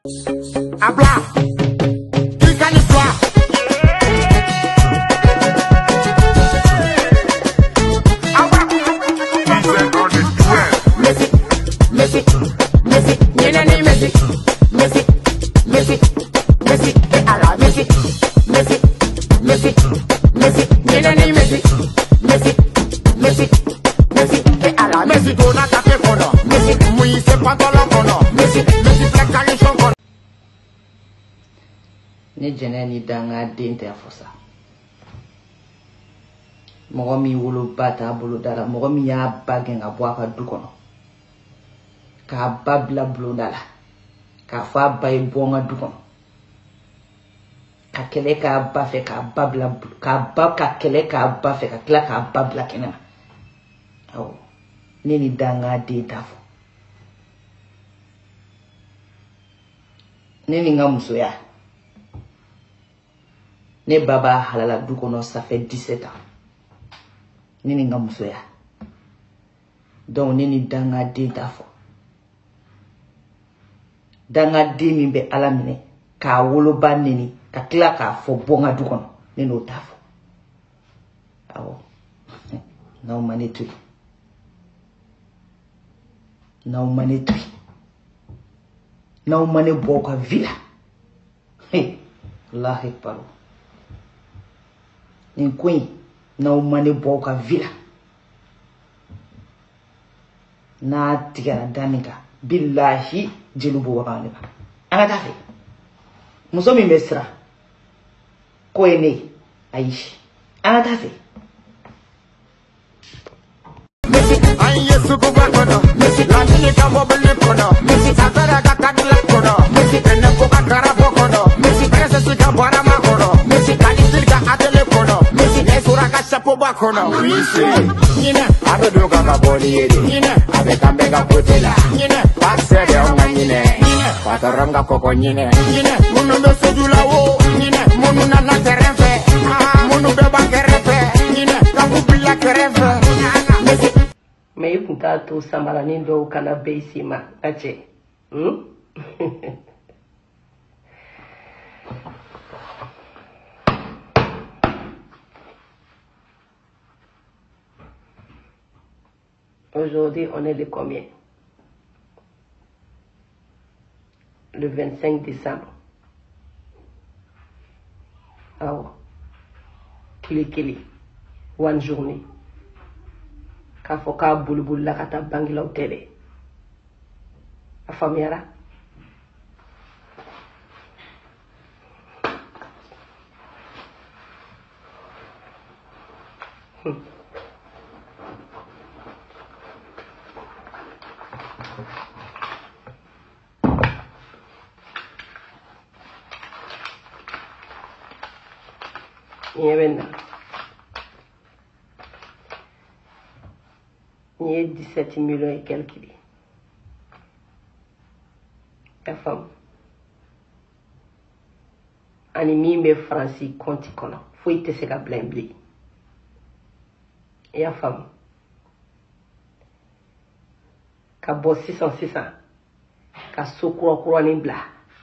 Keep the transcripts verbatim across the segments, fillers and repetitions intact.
Habla. Clica en toi. Music, music, music, nene ni music, music, music, music, ala music, music, music, music, nene ni music, music, music, music, ala music, on a tapé kono, music, oui c'est pas dans le kono, music, music la calation kono. Ne jene ni danga dente afosa. Mogo mi wolo bata bolo dala, mogo mi ya bagen a boaka du kono. Ka babla bolo dala. Ka fa bay bonga du kono. Ka kele ka bafe ka babla ka bab ka kele ka bafe ka kila ka babla kenema. Aw. Nini danga dente afo. Nini nga muso ya. Ne baba halala du kono ça fait dix-sept ans. Nini nga muso ya. Donc nini danga den tafo. Danga den min be ala mine ka woloba nini ka kila ka fo bonga du kono nini o tafo. Awo. Na o mane tui. Na o mane tui. Na o mane boka villa. Hey, Allahi paro. Ni queen na o mane boka villa. Na tigara danika billahi jelubu wakane ba anga tafe muso mi mesra ko ene aishi anga tafe Ay yesu ko ba kono la ni ka bo bele kono atara ka kadla kono ene ko ka karabo kono presa su ka bara ma kono kali silka atele kono ne sura ka chapo ba kono yina abe do ka ka boli yede yina abe kambe ka potela yina passe de on nyine pataranga koko nyine yina munu do sojula wo yina munu na la terefe munu be ba kerefe yina ka ku bila kerefe. Mais il faut tout ça malani do kana beisima ache hmm Aujourd'hui, on est le combien? Le vingt-cinq décembre. Ah ouais. Kili kili. One journée. Ka foka bulbul la kata bangila utele. Afamiara. Hmm. Il y a dix-sept millions et quelques. La femme. Animi me franci konti kono. Faut y te se la blembli. La femme. Ka bo six cents six cents. Ka so kuro kuro ni bla.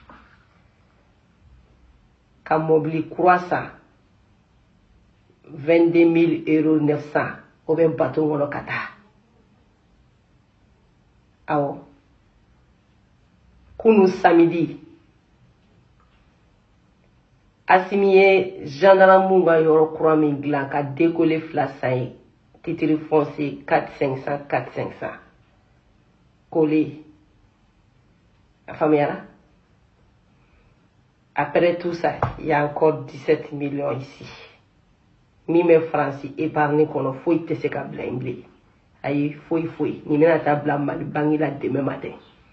Ka mobili croissant. vingt-deux mille euros neuf cents. Ou bien bateau mono kata. Awo. Kunu samedi. Asimiye gendarme munga yoro kura min glan ka décoller flassaye. Titre foncé quatre cinq cents quatre cinq cents. Collé. La famille là. Après tout ça, il y a encore dix-sept millions ici. Mime Franci épargne qu'on a fouillé tes câbles imblés. Aïe, fouille, fouille. Ni mena tabla mal bangi la demain matin.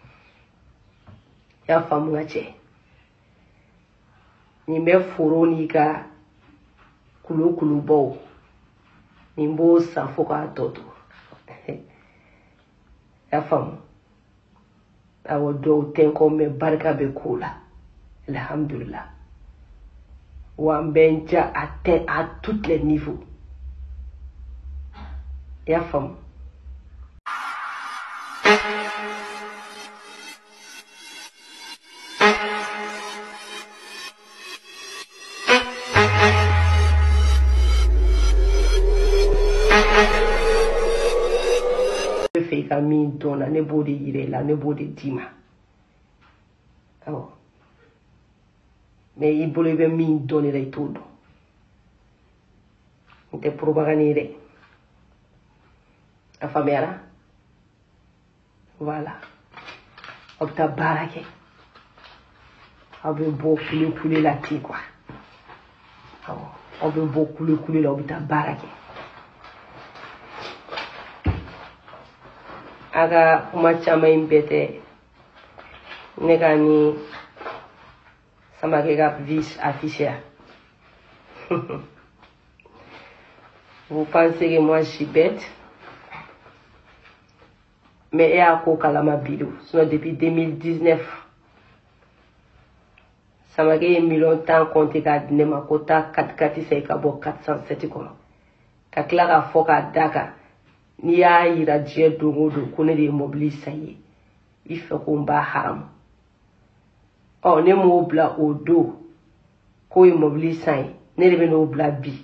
Ya famu ngache. Ni me furo ni ka kulu kulu bo. Ni mbo sa foka toto. Ya famu. Awo do tenko me barka be kula. Alhamdulillah. Wambenja atteint à tous les niveaux. Et la femme. ka min donna ne b'o de yira la ne b'o de d'i ma awɔ mais i bolo i bɛ min dɔn la i t'o dɔn n tɛ propagande ye dɛ a faamuyara voilà aw bɛ taa baara kɛ aw bɛ bɔ kule kule la ten quoi awɔ aw bɛ bɔ kule kule la aw bɛ taa baara kɛ a ka kuma caman in bɛɛ tɛ ne ka ni Samakɛ ka vice affiché vous pensez que moi je suis bête mais e y'a ko kalama bi de sinon depuis deux mille dix-neuf Samakɛ ye miliyɔn tan compté k'a di ne ma ko taa kati kati sa i ka bɔ quatre cent sept kɔnɔ ka tila k'a fɔ k'a da kan n'i y'a yira diɲɛ don o don ko ne de ye mobili san ye i fɛ ko n b'a haramu ɔ ne m'o bila o don k'o ye mobili san ye ne de bɛ n'o bila bi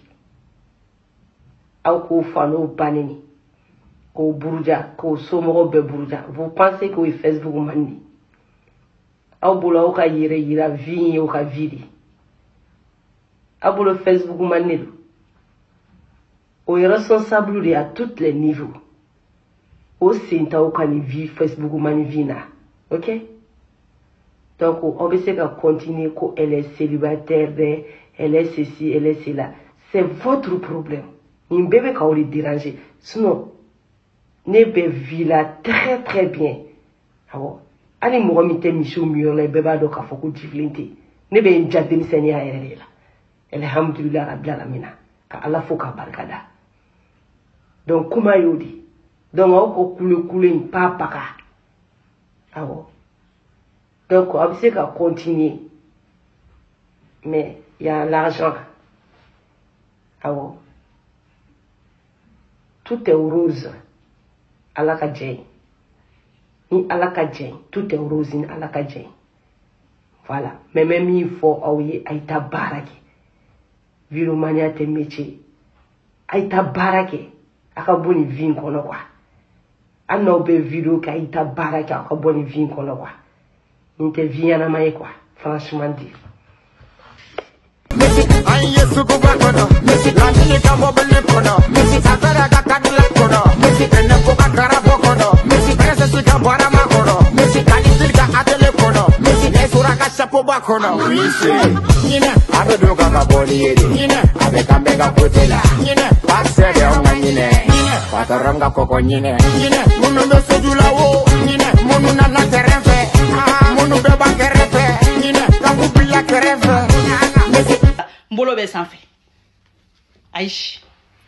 aw k'o fa n'o bannen ye k'o buruja k'o somɔgɔw bɛɛ buruja vous pensez k'o ye Facebook man di aw bolo aw ka yɛrɛ yira vie ye o ka vie de aw bolo Facebook man de don o ye responsable de à tous les niveaux o sen t'aw ka ni vie Facebook man vie na ok donc on peut se ka continuer ko elle est célibataire elle est ceci elle est cela c'est votre problème ni bébé ka o le déranger sinon ne bɛ vie la très très bien awɔ ani mɔgɔ min tɛ misiw min yɔrɔ la i bɛɛ b'a dɔn k'a fɔ ko jifilen tɛ ne bɛ n ja denmisɛnniya yɛrɛ de la alhamdulilah rabbil alamina ka ala fo k'a barika da donc kuma y'o de donc aw ko kule kule in pa baga awɔ donc aw bɛ se ka continuer mais il y a l'argent awɔ tout est rose ala ka jɛ ni ala ka jɛ tout est rose ni ala ka jɛ voilà mais même min fɔ aw ye a ye taa baara kɛ viromania tɛ métier a ye taa baara kɛ a ka bɔ nin vie in kɔnɔ quoi hali n'aw bɛ video kɛ a ye taa baara kɛ a ka bɔ nin vie in kɔnɔ quoi nin tɛ vie ɲɛnama ye quoi franchement dit an ye suguba kɔnɔ lamini ka mɔbili kɔnɔ safɛrɛ ka kadila kɔnɔ ɛnɛko ka garabɔ kɔnɔ pɛrɛsɛsi ka bɔrama kɔnɔ kanisiri ka atele kɔnɔ nesura ka sapoba kɔnɔ ɲinɛ a bɛ don ka ka bɔli ye de a bɛ kan bɛɛ ka kote la pasɛ de anw ka ɲinɛ patɔrɔn ka kɔkɔ ɲinɛ minnu bɛ soju la o minnu nana kɛrɛfɛ minnu bɛ ban kɛrɛfɛ ka k'u bila kɛrɛfɛ mbolo bɛ sanfɛ ayi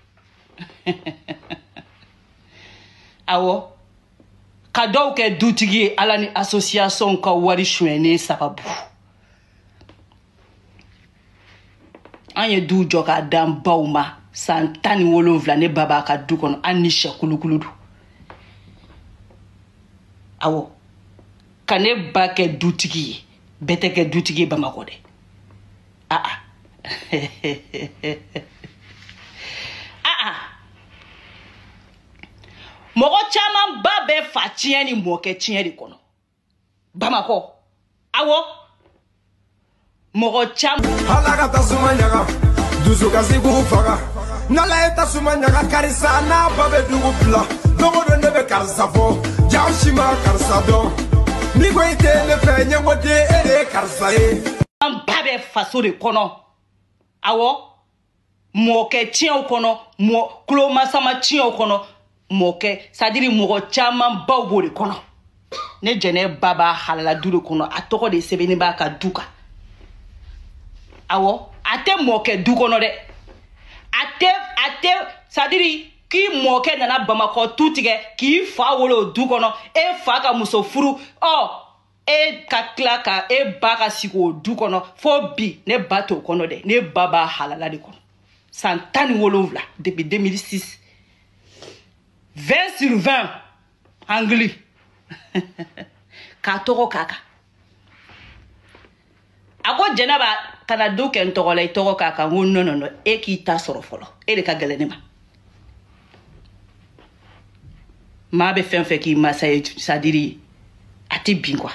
awɔ ka dɔw kɛ dutigi ye ala ni association ka wari suɲɛnen sababu an ye du jɔ k'a dan baw ma san tan ni wolonwula ne ba b'a ka du kɔnɔ an ni sɛ kulukulu don awɔ ka ne ba kɛ dutigi ye bɛɛ tɛ kɛ dutigi ye bamakɔ dɛ ah ah ah ah mɔgɔ caman ba bɛ fa tiɲɛ ni mɔkɛ tiɲɛ de kɔnɔ bamakɔ awɔ mɔgɔ caman ala ka tasuma ɲaga dusu kasi k'u faga n'ala ye tasuma ɲaga karisa n'a ba bɛ dugu bila don o don ne bɛ karisa fɔ jaw si ma karisa dɔn ni ko i tɛ ne fɛ ɲɛko tɛ e de ye karisa ye an ba bɛ faso de kɔnɔ awɔ mɔkɛ tiɲɛw kɔnɔ mɔ kulomasama tiɲɛw kɔnɔ mɔkɛ sadiri mɔgɔ caman baw b'o de kɔnɔ ne jɛnɛ ba b'a halala du de kɔnɔ a tɔgɔ de sɛbɛnnen b'a ka du kan awɔ a tɛ mɔkɛ du kɔnɔ dɛ a tɛ a tɛ sadiri k'i mɔkɛ nana bamakɔ tu tigɛ k'i fa wolo o du kɔnɔ e fa ka muso furu ɔ e ka tila ka e ba ka sigi o du kɔnɔ fo bi ne ba t'o kɔnɔ dɛ ne ba b'a halala de kɔnɔ san tan ni wolonwula depuis deux mille six vingt sur vingt angli k'a tɔgɔ k'a kan a ko jɛnɛba kana du kɛ n tɔgɔ la i tɔgɔ k'a kan n ko non non non e k'i ta sɔrɔ fɔlɔ e de ka gɛlɛn ne ma maa bɛ fɛn fɛn k'i masa ye sadiri a tɛ bin quoi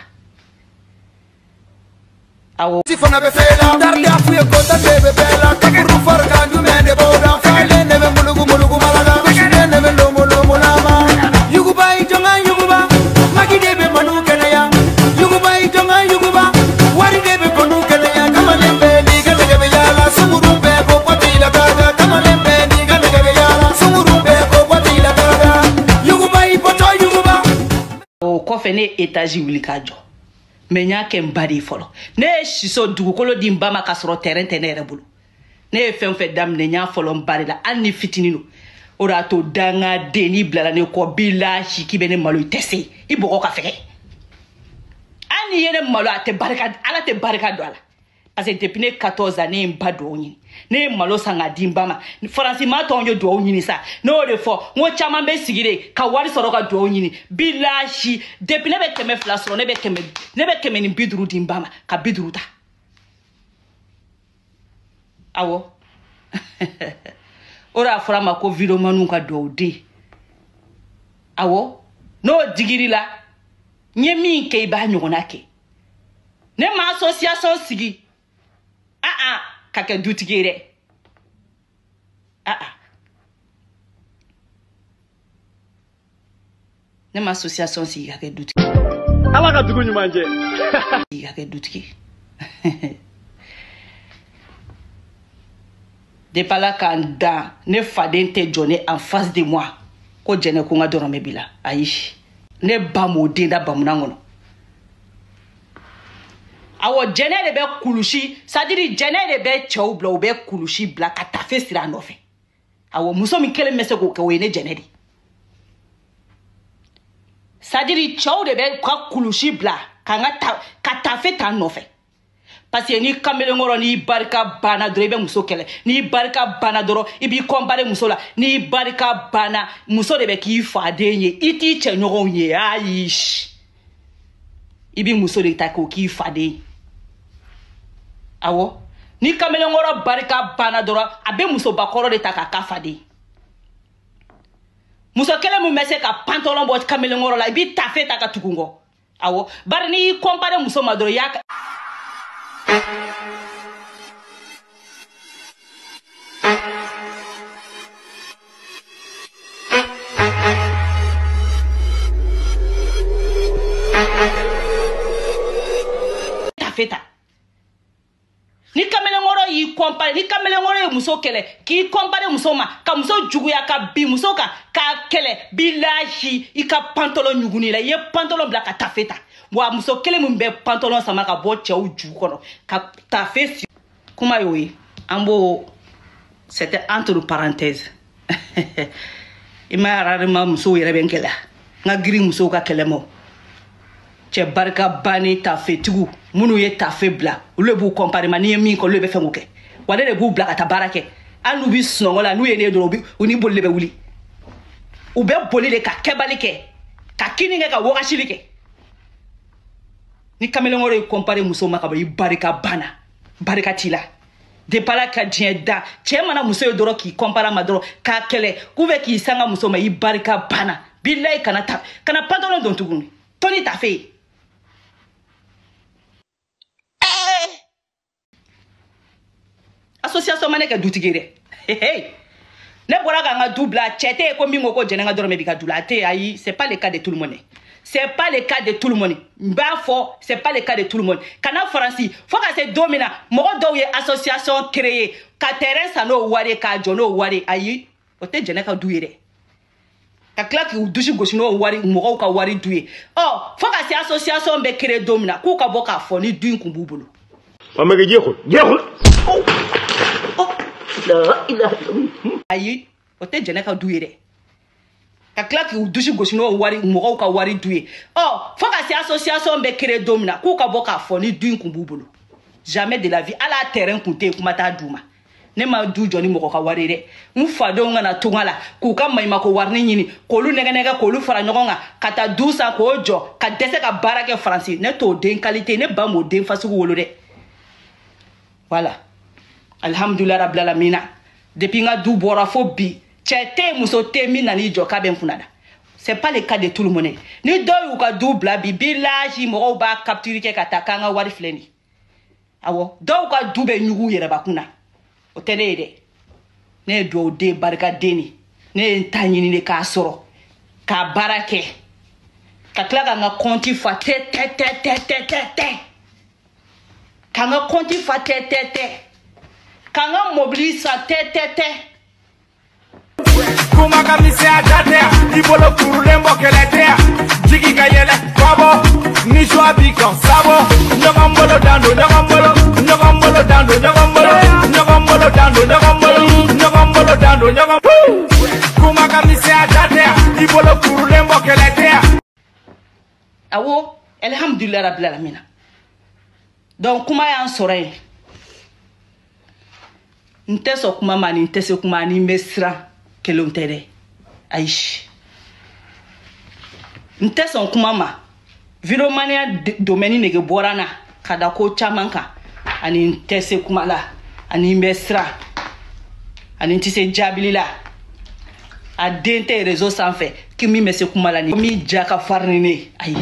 awɔ si fana bɛ fɛ la darli a fuye ko ta bebe bela kaburu farka du me de boda faile ne be mulugu mulugu malaga kushine ne be lomo lomo lama yuguba itonga yuguba magi de be manu kene ya yuguba itonga yuguba wari de be manu kene ya kama lembe ni gale gale yala sumuru be ko pati la gaga kama lembe ni gale gale yala sumuru be ko pati la gaga yuguba ipoto yuguba o kɔfɛ ne étage wuli ka jɔ mais nya kɛ n ba de fɔlɔ ne ye siso dugukolo di n ba ma ka sɔrɔ terrain tɛ ne yɛrɛ bolo ne ye fɛn fɛn daminɛ nya fɔlɔ n ba de la hali ni fitinin don o de y'a to danga den n'i bilara ne kɔ bilahi k'i bɛ ne malo i tɛ se i bɔgɔ ka fɛgɛ hali n'i ye ne malo a tɛ barika ala tɛ barika don a la parce que depuis ne quatorze ans ne ye n ba dugawu ɲini ne ye malo san k'a di n ba ma faransi maa tɔw ye dugawu ɲini sa ne y'o de fɔ n ko caman bɛ sigi de ka wari sɔrɔ ka dugawu ɲini bilahi depuis ne bɛ kɛmɛ fila sɔrɔ ne bɛ kɛmɛ ne bɛ kɛmɛ ni bi duuru di n ba ma ka bi duuru ta awɔ o de y'a fɔra ma ko videomaniw ka dugawu den awɔ n'o digiri la n ye min kɛ i b'a ɲɔgɔnna kɛ ne ma association sigi ah ah ka kɛ dutigi ye dɛ ah ah ne ma association sigi ka kɛ dutigi ala ka dugu ɲuman jɛ ka kɛ dutigi depuis ala k'an dan ne faden tɛ jɔ ne en face de moi ko jɛnɛ ko n ka dɔrɔmɛ b'i la ayi ne ba m'o den da bamunan kɔnɔ awɔ jɛnɛ de bɛ kulusi sadiri jɛnɛ de bɛ cɛw bila u bɛ kulusi bila ka tafe sira a nɔfɛ awɔ muso min kelen bɛ se k'o kɛ o ye ne jɛnɛ de sadiri cɛw de bɛ ka kulusi bila ka n ka ka tafe ta n nɔfɛ parce que ni kamalenkɔrɔ n'i barika banna dɔrɔn i bɛ muso kɛlɛ n'i barika banna dɔrɔn i b'i kɔnpare muso la n'i barika banna muso de bɛ k'i faden ye i t'i cɛ ɲɔgɔnw ye ayi i b'i muso de ta k'o k'i faden ye awɔ ni kamalenkɔrɔ barika banna dɔrɔn a bɛ musobakɔrɔ de ta k'a ka faden muso kelen min bɛ se ka pantalon bɔ kamalenkɔrɔ la i b'i tafe ta ka tugu n kɔ awɔ bari n'i y'i kɔnpare muso ma dɔrɔn i y'a tafe ta ni kamalenkɔrɔ y'i kɔnpare ni kamalenkɔrɔ ye muso kɛlɛ k'i kɔnpare muso ma ka muso juguya ka bin muso kan k'a kɛlɛ bilahi i ka pantalon ɲuguni la i ye pantalon bila ka tafe ta wa muso kelen min bɛ pantalon sama ka bɔ cɛw jugu kɔnɔ ka tafe si kuma y'o ye an b'o c'était entre parenthèses i ma rarement musow yɛrɛ bɛ n kɛlɛ n ka girin musow ka kɛlɛ ma cɛ barika bannen tafetigiw minnu ye tafe bila olu de b'u kɔnpare ma n'i ye min kɛ olu de bɛ fɛn k'o kɛ wa ne de b'u bila ka taa baara kɛ hali n'u bɛ sunɔgɔ la n'u ye ne dɔrɔn u ni boli de bɛ wuli u bɛ boli de ka kɛbali kɛ ka kini kɛ ka wagasili kɛ ni kamalenkɔrɔ ye kɔnpare muso ma ka bɔ i barika banna barika t'i la depuis ala ka diɲɛ da cɛ mana muso ye dɔrɔn k'i kɔnpare ma dɔrɔn k'a kɛlɛ k'u bɛ k'i sanga muso ma i barika banna bilayi kana ta kana pantalon don tuguni tɔni tafe ye association ma ne kɛ dutigi dɛ ne bɔra ka n ka du bila cɛ tɛ yen ko min ko ko jɛnɛ n ka dɔrɔmɛ b'i ka du la a tɛ yen ayi c'est pas le cas de tout le monde c'est pas le cas de tout le monde n b'a fɔ c'est pas le cas de tout le monde kana faransi fo ka se don min na mɔgɔ dɔw ye association créer ka terrain san n'o wari ye k'a jɔ n'o wari ayi o tɛ jɛnɛ ka du ye dɛ ka tila k'u dusu gosi n'o wari mɔgɔw ka wari du ye ɔ fo ka se association bɛ créer don min na k'u ka bɔ k'a fɔ ni du in kun b'u bolo. Mamake jeexul jeexul. ayi o tɛ jɛnɛ ka du ye dɛ ka tila k'u dusu gosi n'o wari mɔgɔw ka wari du ye ɔ fo ka se association bɛ créer don min na k'u ka bɔ k'a fɔ ni du in kun b'u bolo jamais de la vie ala terrain kun tɛ yen kuma t'a du ma ne ma du jɔ ni mɔgɔ ka wari dɛ n fadenw kana tunga la k'u ka maɲumako warini ɲini k'olu nɛgɛnɛgɛ k'olu fara ɲɔgɔn kan ka taa du san k'o jɔ ka dɛsɛ ka baara kɛ faransi ne t'o den qualité ne ba m'o den fasugu wolo dɛ voilà alhamdulilayi rabil alamina depuis n ka du bɔra fo bi cɛ tɛ muso tɛ min nan'i jɔ k'a bɛ n kunna da C'est pas le cas de tout le monde. Ni do yu ka double bibila ji mo ba capture ke katakanga wari fleni. Awo do ka dube nyugu yere bakuna. O tele de. Ne do de barka deni. Ne ntanyini ne ka soro. Ka barake. Ka klaka nga konti fa te te te te te te te. Ka nga konti fa te te te. Ka nga mobilisa te te te. Kuma kamise ajatea ibolo kurulembo keletea jigi kayele babo ni joa bikon sabo nyogombolo dando nyogombolo nyogombolo dando nyogombolo nyogombolo dando nyogombolo nyogombolo dando nyogombolo kuma kamise ajatea ibolo kurulembo keletea awo alhamdulillah rabbil alamin donc kuma yan soray nteso kuma mani ntese kuma ni mesra kelon tere aish nteson kuma ma viromania domaine nege borana kada ko chamanka ani ntese kuma la ani mesra ani ntise jabilila a dente réseau sans fait kimi mese kuma la ni mi jaka farnine ay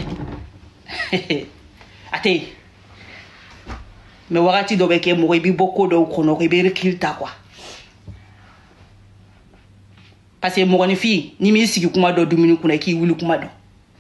ate me wakati do beke mo bi boko do kono ko be rekilta quoi. Parce que mon fille, ni mi sigi kuma do dumuni kuna ki wuli kuma do.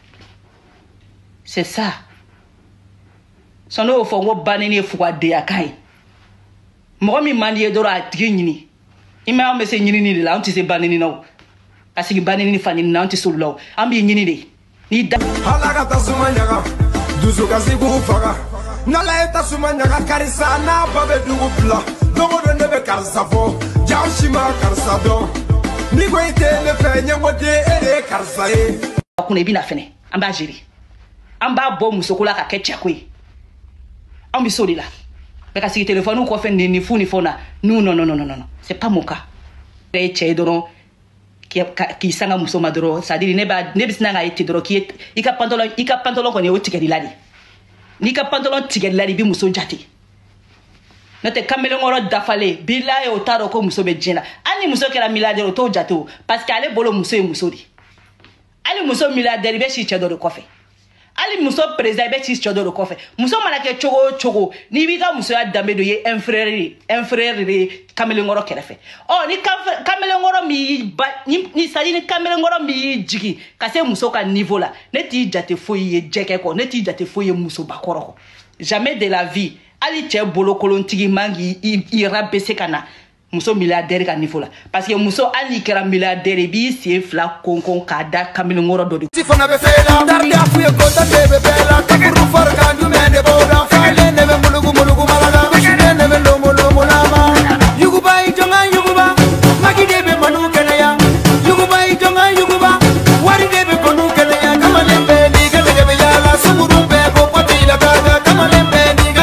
C'est ça. Sono fo ngo banene fuwa de akai. Mo mi mandi do ra tigi nyini. Ima me se nyini ni la onti se banene no. Parce que banene ni fani na onti solo. Ambi nyini de. Ni da halaga tasumanyaka dusu kasigu faga. Nala eta sumanyaka karisa na babe dugu pla. Dogo do nebe karisa fo. Jaushima karisa do. Ni ko ite le fe nyango de ere karsa e kuna bi na fene amba jiri amba bo musokola ka ketcha kwe ambi soli la beka si téléphone ko fe ni fu ni fona non non non non non non c'est pas mon cas e che doron ki ki sanga muso madoro ça dit ne ba ne bisna nga ite doro ki ika pantalon ika pantalon ko ne o tikedi ladi ni ka pantalon tikedi ladi bi muso jati note kamele ngoro dafale bila e otaro ko muso be jina ani muso kera milliardaire to jato parce que ale bolo muso e muso di ali muso milliardaire be chi chedo de kofe ali muso président be chi chedo de kofe muso malake chogo chogo ni bi ka muso ya dambe do ye un frère un frère de kamele ngoro kerefe oh ni kamele ngoro mi ba, ni, ni sadi ni kamele ngoro mi jigi kase muso ka niveau la ne ti jate foye jeke ko ne ti jate foye muso bakoro ko jamais de la vie ali che bolo kolontigi mangi i rabese kana muso milliardaire ka niveau la parce que muso ali kera milliardaire bi si fla konkon kada kamil ngoro do si fona be fela darde afuye ko tande be bela takuru farka du mende boda fale nebe mulugu mulugu malaga bishine nebe lomo lomo lama yuguba itonga yuguba magi debe manu kenaya yuguba itonga yuguba wari debe konu kenaya kama lembe ni gele gele yala sumuru be ko pati la kaga kama lembe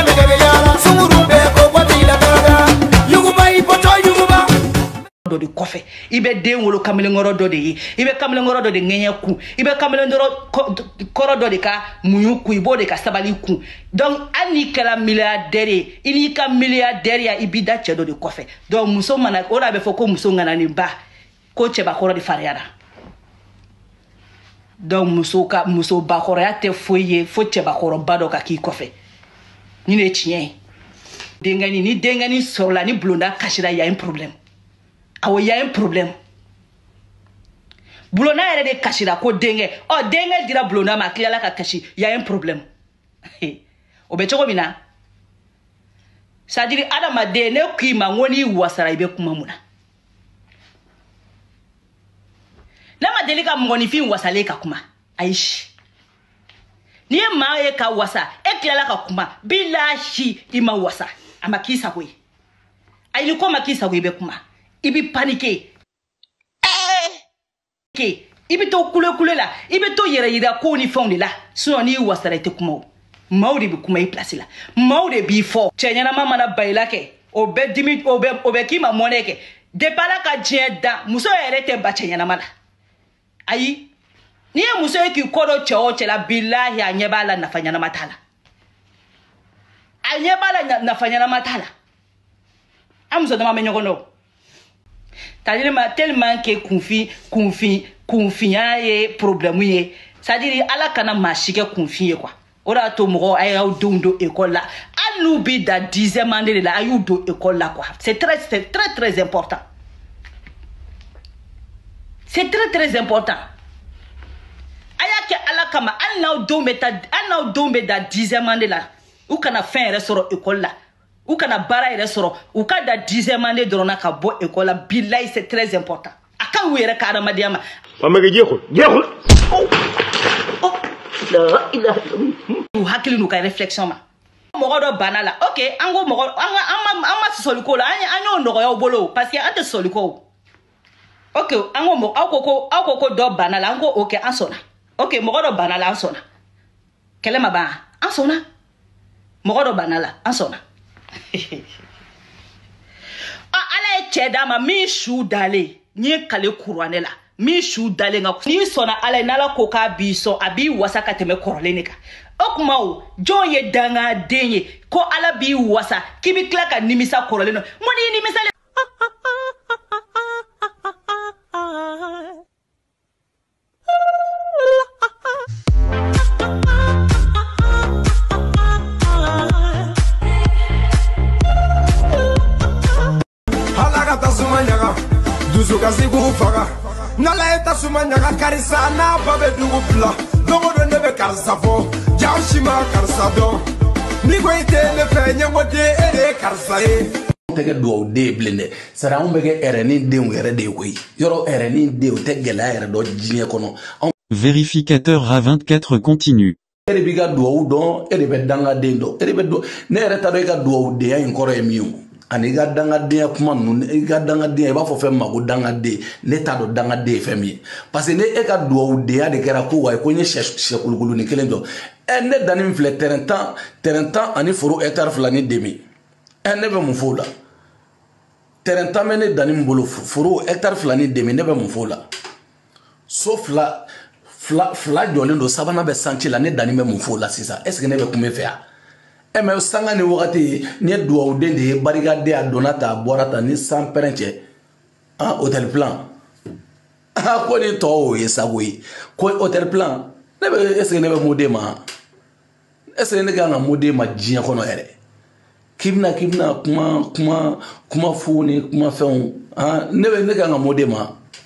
do de kofe ibe de ngolo kamele ngoro do de ibe kamele ngoro do de ngenya ku ibe kamele ndoro koro do de ka muyu ku ibo de ka sabali ku donc ani kala milliardaire ini ka milliardaire ya ibida che do de kofe donc muso mana ora be foko muso ngana ni ba ko che ba koro di fariara donc muso ka muso ba koro ya te foye fo che ba koro ba do ka ki kofe ni ne chien dengani ni dengani sola ni blonda kashira ya un problème. Ah oui, il y a un problème. Blona est de kashira ko denge. Oh denge dira blona ma klia la ka kashi. Il y a un problème. Obechoko mina. Ça dit adama de ne ki ma ngoni wasara ibe kuma muna. Na ma delika ngoni fi wasale ka kuma. Aish. Ni ma e ka wasa e klia la ka kuma bilahi ima wasa. Ama kisa kwe. Aili ko makisa kwe ibe kuma. Ibi paniqué. Eh! Ibi to kule kule la. Ibi to yere yere ko ni fond la. Sinon ni wasara te kuma. Maudi bi kuma i place la. Maudi bi fo. Chenyana mama na baila ke. Obe dimi obe obe ki ma moneke. De pala ka jenda. Muso yere te ba chenyana mala. Ayi. Ni muso ki kodo cheo chela billahi anyebala nafanya na matala. Anyebala nafanya na matala. Amzo dama menyogono. C'est-à-dire tellement que confi confi confiant et problème yi. C'est-à-dire ala kana machike confier quoi. Ora to mo ay aw dondo école là. Anu bi da dixième année là ayu do école là quoi. C'est très c'est très très important. C'est très très important. Ayake ala kama an naw do meta an naw do me da dixième année là. Ou kana fin restaurant école là. Ou kana bara restaurant ou ka da dixième année drona ka bo école là billahi c'est très important. Aka wéré karama diama. Mamake jekhul jekhul. Oh la ilaha illallah. Hakili nu ka réflexion ma. Mogodo banala. OK, ango mogodo anga ama ama soliko la anya anyo ndogo ya bolo parce que ante soliko. OK, ango mo akoko akoko do banala ango OK ansona. OK, mogodo banala ansona. Kelema ba ansona. Mogodo banala ansona. Ah ala cheda ma mi shu dale. Nye kale kurwane la. Mi shu dale nga ni sona ala nala koka biso abi wasa kateme korolenika. Okmao John ye danga denye ko ala bi wasa kibi klaka nimisa koroleno. Moni nimisa le Halagata sumanyaga dusuka sigu faga nala eta sumanyaga karisa na babe dugu pla dogo do nebe karsa fo jawshima karsa do ni go ite ne fe nyango de ere karsa e tege do de blende sara on bege ere ni de were de koy yoro ere ni de o tegela ere do jinye kono. Vérificateur A vingt-quatre continue. Ere biga do do ere be danga de do ere be do ne ere ta do ga do de ya nkoro emiu ani ga danga de kuma nu e ga danga de e ba fo fe mago danga de ne ta do danga de femi parce que ne e ka do de ya de kera ko wa ko nye shekulugulu ni kelen do e ne dani mfle terrain temps terrain temps ani foro hectare flani demi e ne be mu fola terrain temps me ne dani mbolo foro hectare flani demi ne be mu fola sauf la fla fla jolin do sabana be santi la ne dani me mu fola sisa est ce que ne be kume fe e me sanga ni wakati ni duwa udende barigade a donata borata ni sans perenche ah hotel plan ah ko ni to yesagoyi ko hotel plan ne be est ce que ne be modema est ce que ne ga na modema jiya kono ere kibna kibna kuma kuma kuma funi kuma fen ah ne be ne ga na modema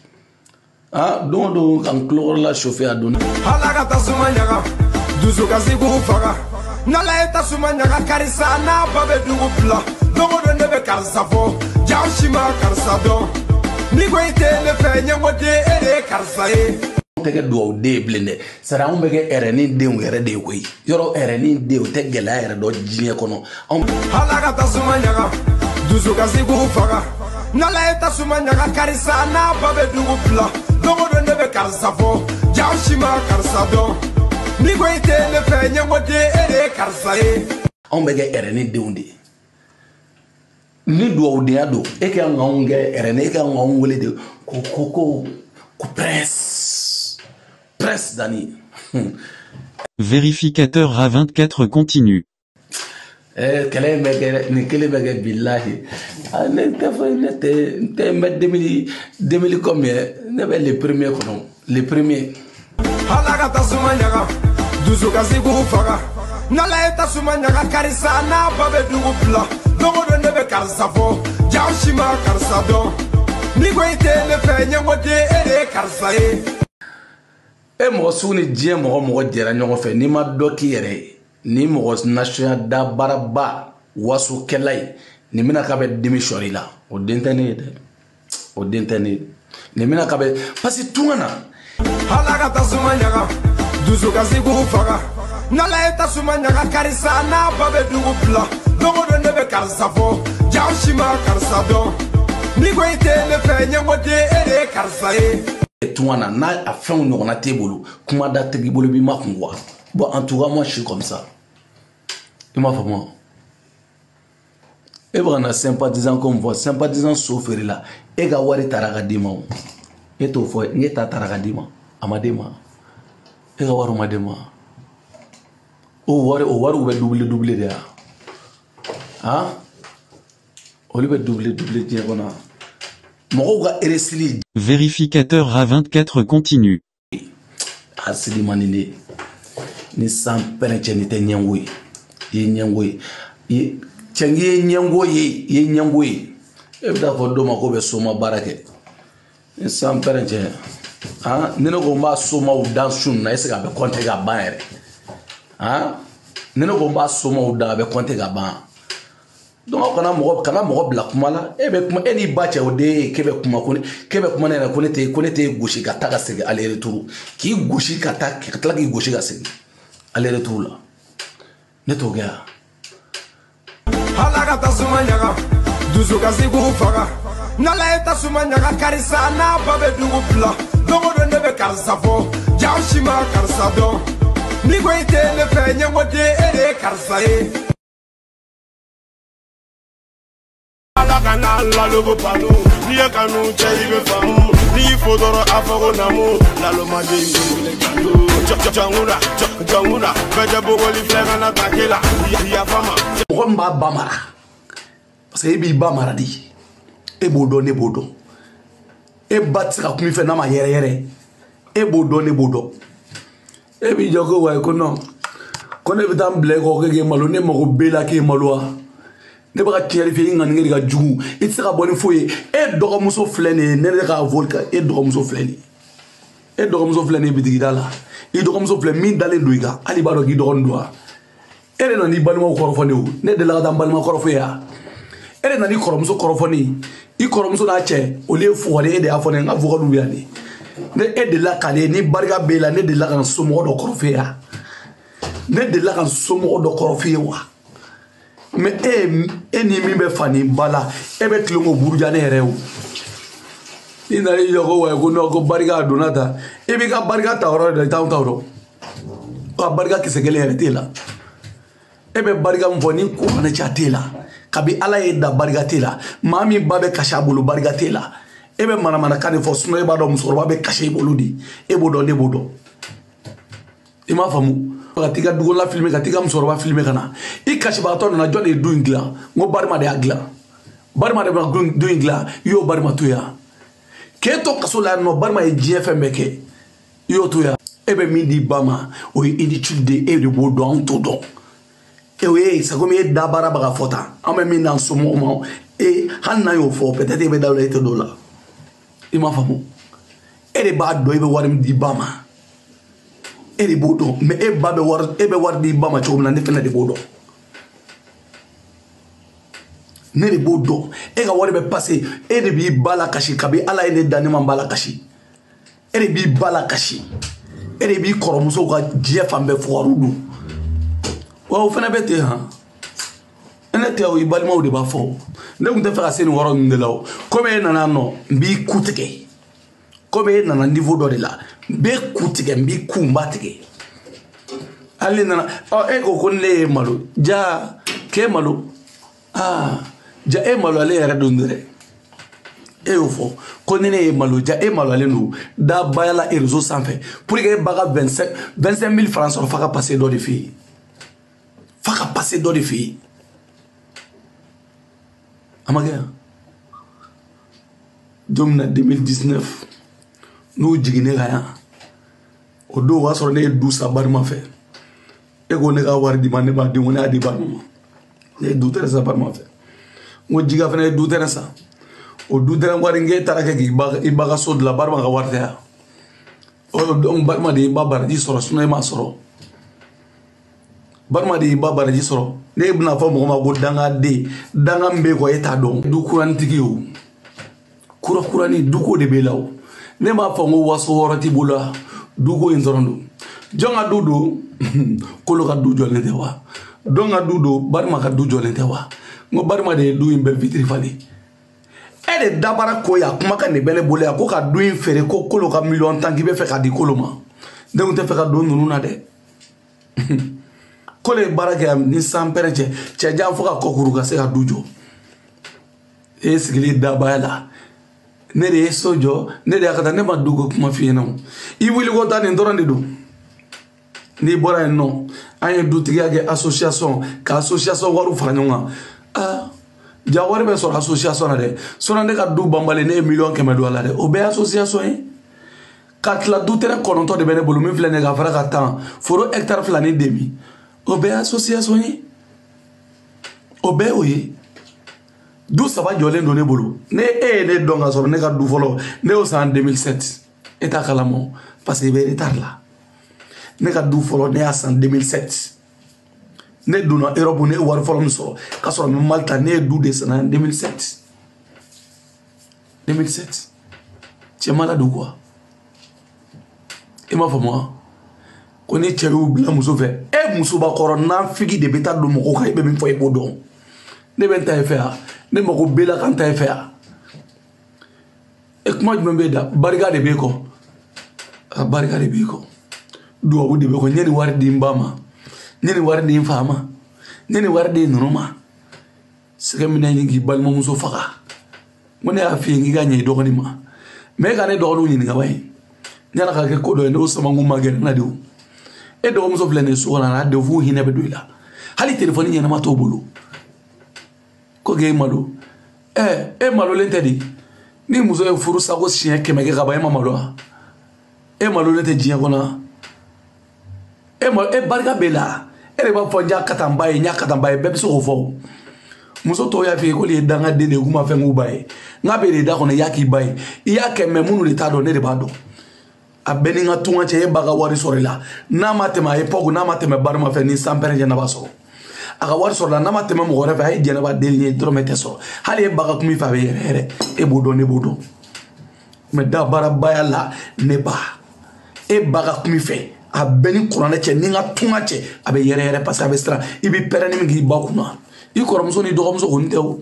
ah don do kan clore la chauffer a don halaga tasumanya dusuka sigu faga nala eta sumanyaga karisa na babe dugu pla dogo do nebe karsa fo jawshima karsa do ni go ite ne fe nyango de ere karsa e tege do de blende sara on bege ere ni de were de koy yoro ere ni de o tegela ere do jinye kono halaga tasumanya dusuka sigu faga nala eta sumanyaga karisa na babe dugu pla dogo do nebe karsa fo jawshima karsa do ni go ite ne fe nyango de ere karsa e on bege ere ni de unde ni do de ado e ka ngonge ere ne ka ngongole de ko ko ko ko presse presse dani. Vérificateur A vingt-quatre continue. Eh kele mege ni kele mege billahi ne te fa ne te te met deux mille combien ne be les premiers kono les premiers halaga tasumanya dusuka sigu faga nala eta sumanyaga karisa na babe dugu pla dogo do nebe karsa fo jawshima karsa do ni go ite ne fe nyango de ere karsa e e mo suni je mo mo dira nyongo fe ni ma doki ere ni mo national da baraba wasu kelai ni mina ka be dimishori la o dentene de o dentene ni mina ka be pasi tungana halaga tasumanya dusuka sigu faga nala eta sumanyaga karisa na babe dugu pla dogo do nebe karsa fo jawshima karsa do ni go ite ne fe nyango de ere karsa e tungana na a fɛnw ɲɔgɔnna t'e bolo kuma da tigi bolo b'i ma kun quoi. Bon en tout cas moi je suis comme ça i m'a faamu e bɛ ka na sympathisant comme voix sympathisant so feere la e ka wari taara ka d'i ma o e t'o fɔ n ye ta taara ka d'i ma a ma d'i ma e ka wari ma d'i ma o wari o wariw bɛ double double de ya han olu bɛ double double diɲɛ kɔnɔ mɔgɔw ka eresili Vérificateur A vingt-quatre continue. asili mani ne ni san pɛrɛncɛ ni tɛ ɲɛngo ye i ye ɲɛngo ye cɛngi ye ɲɛngo ye i ye ɲɛngo ye e bɛ taa fɔ dɔ ma ko bɛ soma baara kɛ ni san pɛrɛncɛ ah ni ne ko n b'a somaw dan sun na est-ce que a bɛ compter ka ban yɛrɛ ah ni ne ko n b'a somaw dan a bɛ compter ka ban donc kana mɔgɔ kana mɔgɔ bila kuma la e bɛ kuma e ni ba cɛ o de ye k'e bɛ kuma ko ne k'e bɛ kuma ne yɛrɛ ko ne tɛ ko ne tɛ gosi ka taa ka segin aller retour k'i gosi ka taa ka tila k'i gosi ka segin aller retour la ne t'o kɛ yan. Hala ka tasuma ɲaga dusu kasi k'u faga n'ala ye tasuma ɲaga karisa n'a ba bɛ dugu bila don o don ne bɛ karisa fɔ jaw si ma karisa dɔn ni ko i tɛ ne fɛ ɲɛngoden e de ye karisa ye. Kana la logo panu ni ya kanu cɛ i bɛ faamu ni fo dɔrɔn a fɔ ko namu lalo ma de wele kanu jɔnkuna jɔnkuna bɛɛ tɛ bogoli filɛ kana ta kɛ la yafa ma. mɔgɔ min b'a ba mara parce que e b'i ba mara di e b'o dɔn ne b'o dɔn e ba tɛ se ka kuma i fɛ n'a ma yɛrɛ yɛrɛ e b'o dɔn ne b'o dɔn e b'i jɔ ko wayi ko non ko ne bɛ taa n bila e kɔ k'e malo ne mago b'e la k'e malo wa. ne bɛ ka tiɲɛli fɛ i ŋaniŋɛ de ka jugu i tɛ se ka bɔ ni foyi ye e dɔgɔmuso filɛ nin ye ne de k'a fɔ e dɔgɔmuso filɛ nin ye e dɔgɔmuso filɛ nin ye bitigida la i dɔgɔmuso filɛ min dalen don i kan hali i b'a dɔn k'i dɔgɔnin don wa e de nana i balimaw kɔrɔfɔ ne o ne delila ka taa n balima kɔrɔfɔ ye wa e de nana i kɔrɔmuso kɔrɔfɔ ne i kɔrɔmuso n'a cɛ olu ye fugari e de y'a fɔ ne ye n ka fugariw bɛ yan de ne e delila ka ne ni barika b'e la ne delila ka n somɔgɔ dɔ kɔrɔfɔ ye wa ne delila ka n somɔgɔ dɔ kɔrɔfɔ ye wa. mais e e ni min bɛ fani bala e bɛ tilen ko buruja ne yɛrɛ o i nana i jɔ ko wayi ko non ko barika a donna ta e b'i ka barika ta yɔrɔ de la i t'anw ta o dɔn ka barika kisɛ kelen yɛrɛ t'e la e bɛ barika min fɔ ni ko fana ca t'e la kabi ala ye da barika t'e la maa min ba bɛ kasi a bolo barika t'e la e bɛ manamanakan de fɔ sinon e b'a dɔn musokɔrɔba bɛ kasi i bolo de e b'o dɔn ne b'o dɔn i m'a faamu. ka t'i ka dugola filmer ka t'i ka musokɔrɔba filmer ka na i kasibaatɔ nana jɔn de ye du in dilan n ko barima de y'a dilan barima de bɛna du in dilan i y'o barima to yan k'e to kaso la yan nɔ barima ye diɲɛ fɛn bɛɛ kɛ i y'o to yan e bɛ min di ba ma o ye inutile de e de b'o dɔn anw t'o dɔn e o ye c'est comme e da baara bɛ ka fɔ tan an bɛ min d'an somɔgɔw ma e hali n'an y'o fɔ peut-être e bɛ da o la e tɛ dɔn o la i m'a faamu e de b'a dɔn e bɛ wari min di ba ma. e de b'o dɔn mais e ba bɛ wari e bɛ wari di ba ma cogo min na ne fana de b'o dɔn ne de b'o dɔn e ka wari bɛ passé e de b'i ba la kasi kabi ala ye ne da ne ma ba la kasi e de b'i ba la kasi e de b'i kɔrɔmuso ka diɲɛ fan bɛɛ fugariw don wa o fana bɛ ten han ne tɛ o i balimaw de b'a fɔ ne tun tɛ fɛ ka se nin yɔrɔ ninnu de la o komi e nana nɔ n b'i ku tigɛ komi e nana niveau dɔ de la n bɛ ku tigɛ n b'i ku n b'a tigɛ hali nana ɔ e ko ko ne ye malo ja k'e malo aa ja e malo ale yɛrɛ don dɛ e y'o fɔ ko ni ne ye malo ja e maloyalen don dabayala réseau sanfɛ pour que e ba ka vingt cinq vingt cinq mille francs sɔrɔ f'a ka passer dɔ de fɛ yen f'a ka passer dɔ de fɛ yen a ma kɛ yan don min na deux mille dix-neuf n'u jiginnen ka yan o don o y'a sɔrɔ ne ye du san barima fɛ e ko ne ka wari di ma ne b'a di ko ne y'a di barima ma ne ye du tɛrɛ san barima fɛ n ko jiga fana ye du tɛrɛ san o du tɛrɛ wari n k'e taara kɛ k'i ba i ba ka so dilan barima ka wari tɛ yan o donc barima de y'i ba baraji sɔrɔ sinon e m'a sɔrɔ barima de y'i ba baraji sɔrɔ ne bɛna fɔ mɔgɔ ma ko dangaden danga min bɛ yen kɔ e t'a dɔn du kuranitigi o kura kurani duko de b'e la o ne m'a fɔ n ko waso wɔɔrɔ t'i bolo wa duko in dɔrɔn don jɔn ka du don kolo ka du jɔlen tɛ wa dɔn ka du don barima ka du jɔlen tɛ wa n ko barima de ye du in bɛɛ vitiri falen e de dabara ko ya kumakan de bɛ ne bolo yan ko ka du in feere ko kolo ka miliyɔn tan k'i bɛ fɛ k'a di kolo ma ne tun tɛ fɛ ka don ninnu na dɛ kolo ye baara kɛ yan ni san pɛrɛn cɛ cɛ jan fo ka kɔkuru ka se ka du jɔ e sigilen dabaya la ne de ye so jɔ ne de y'a ka taa ne ma du ko kuma f'i ɲɛna o i wuli ko taa nin dɔrɔn de don n'i bɔra yen nɔ an ye dutigiya kɛ association ka association wariw fara ɲɔgɔn kan aa jawari be sur association na de so na de ka du bambale ne million keme do ala de o be association yi katla du tere kononto de bene bolu mi fle ne ga fara ka tan foro hectare flani demi o be association yi o be oyi du saba jole do ne bolu ne e ne donga so ne ka du folo ne o san deux mille sept eta kalamo parce que be retard là ne ka du folo ne a san deux mille sept ne donna Europe ne war folo so ka so me Malta ne du de san deux mille sept deux mille sept tu es malade ou quoi et ma femme ko ne tcheru bla muso fe e muso ba korona figi de beta do mo ko kay be mi fo e bodon ne ben ta fe ne mo ko bela kan ta fe e kuma jumbe be da barga de be ko barga de be ko do o de be ko nyeni war di mbama nyeni war di fama nyeni war di nuruma sege mi nani gi bal mo muso faka mo ne afi ngi ganye do ni ma me ga ne do lu ni nga bay nyana ka ke ko do ne o sama nguma gen na do e do muso flene so na de fu hine be do ila hali telefoni nyana ma to bulu ko ge malo eh e malo lente di ni muso e furu sa ko sien keme ge ga bay ma malo e malo lente jiya kona e ma e barga bela e re ba fonja katamba e nya katamba e be so ko fo muso to ya fi ko le danga de ne kuma fe ngubaye ngabe le da ko ne yaki baye ya keme munu le ta do ne de ba do a beni nga tunga che e baga wari sorila na matema e pogu na matema barma fe ni sampere je na baso aga wari sorila na matema mo gore fe ay je na ba delni dromete so hali e baga kumi fa be yere e bodo ne bodo me da bara bayala ne ba e baga kumi fe a beni kurana che ni nga tunga che abe yere yere parce abe stra ibi perani mi gi bakuna i koromso ni dogomso ko ntew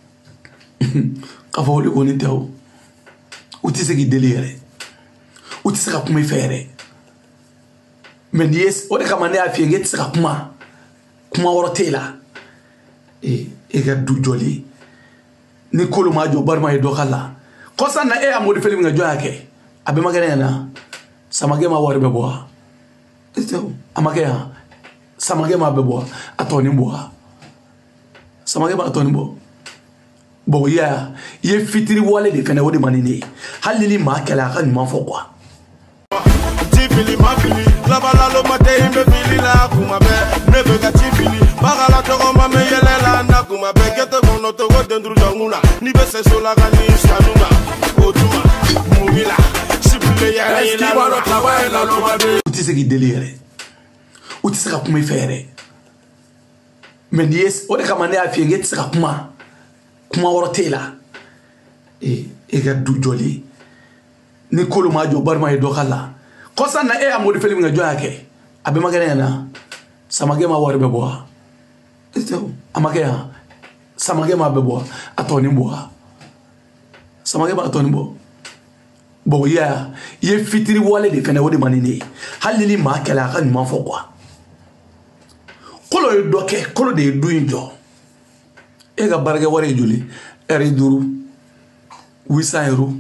ka fo li ko ntew uti se gi deliere uti se ka kuma fere men yes o de ka mane afi nget se ka kuma kuma worotela e e ga du joli ni kolo ma jo barma e do kala ko sanna e amodi felim nga jo yake abe magene na samage ma warbe bo eto amage ha samage ma be bo atoni bo samage ma atoni bo bo ya ye fitiri wale de fene wodi manini halili ma kala ka nyuma fo kwa tifili mafili la balalo mate imbe fili la kuma be nebe ga tifili bagala to ko mame yelela na kuma be kete kono to go dendru janguna ni be se so la ga ni sanuma otuma mumila sipule ya ina walo tabaila lo mabe utise ki deliere utise ka kuma fere men yes o de ka mane afi nget se ka kuma kuma worotela e e ga du joli ni kolo ma jo barma e do kala ko sanna e amodi felim nga jo yake abe magene na samage ma warbe bo eto amage ha samage ma be bo atoni bo samage ma atoni bo bo ya ye fitiri wale de fene wodi manini halili ma kala ka nyuma fo kwa kolo e doke kolo de du injo e ga barge wari juli eri duru wisa euro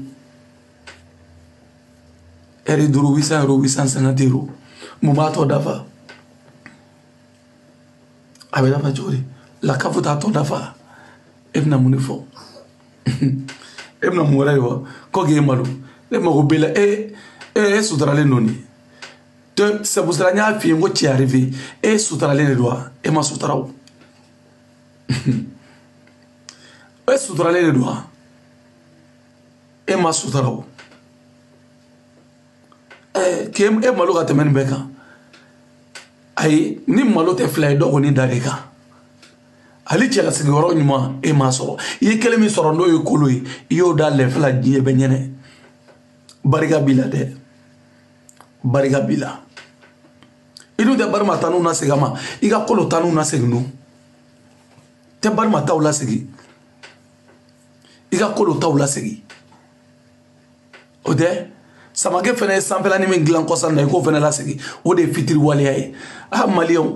eri duru wisa euro wisa cinquante euro muma to dafa abe dafa jori la kafuta to dafa ebna munifo ebna mura yo ko ge malu le mo bela e e sutrale noni te se busra nya fi ngo ci arrivé e sutrale ne doa e ma sutrao e sutrale ne doa e ma sutrao e ke e malu ga temen beka ay ni malu te flay do ni dareka ali cela se goro nyuma e ma so ye kele mi soro ndo e koloi yo da le fla die benyene bariga bila de bariga bila idu de barma tanu na segama iga kolo tanu na segnu te barma tawla segi iga kolo tawla segi ode samage fene sampela ni min glan kosan na ko fene la segi o de fitiri wali ay ah malion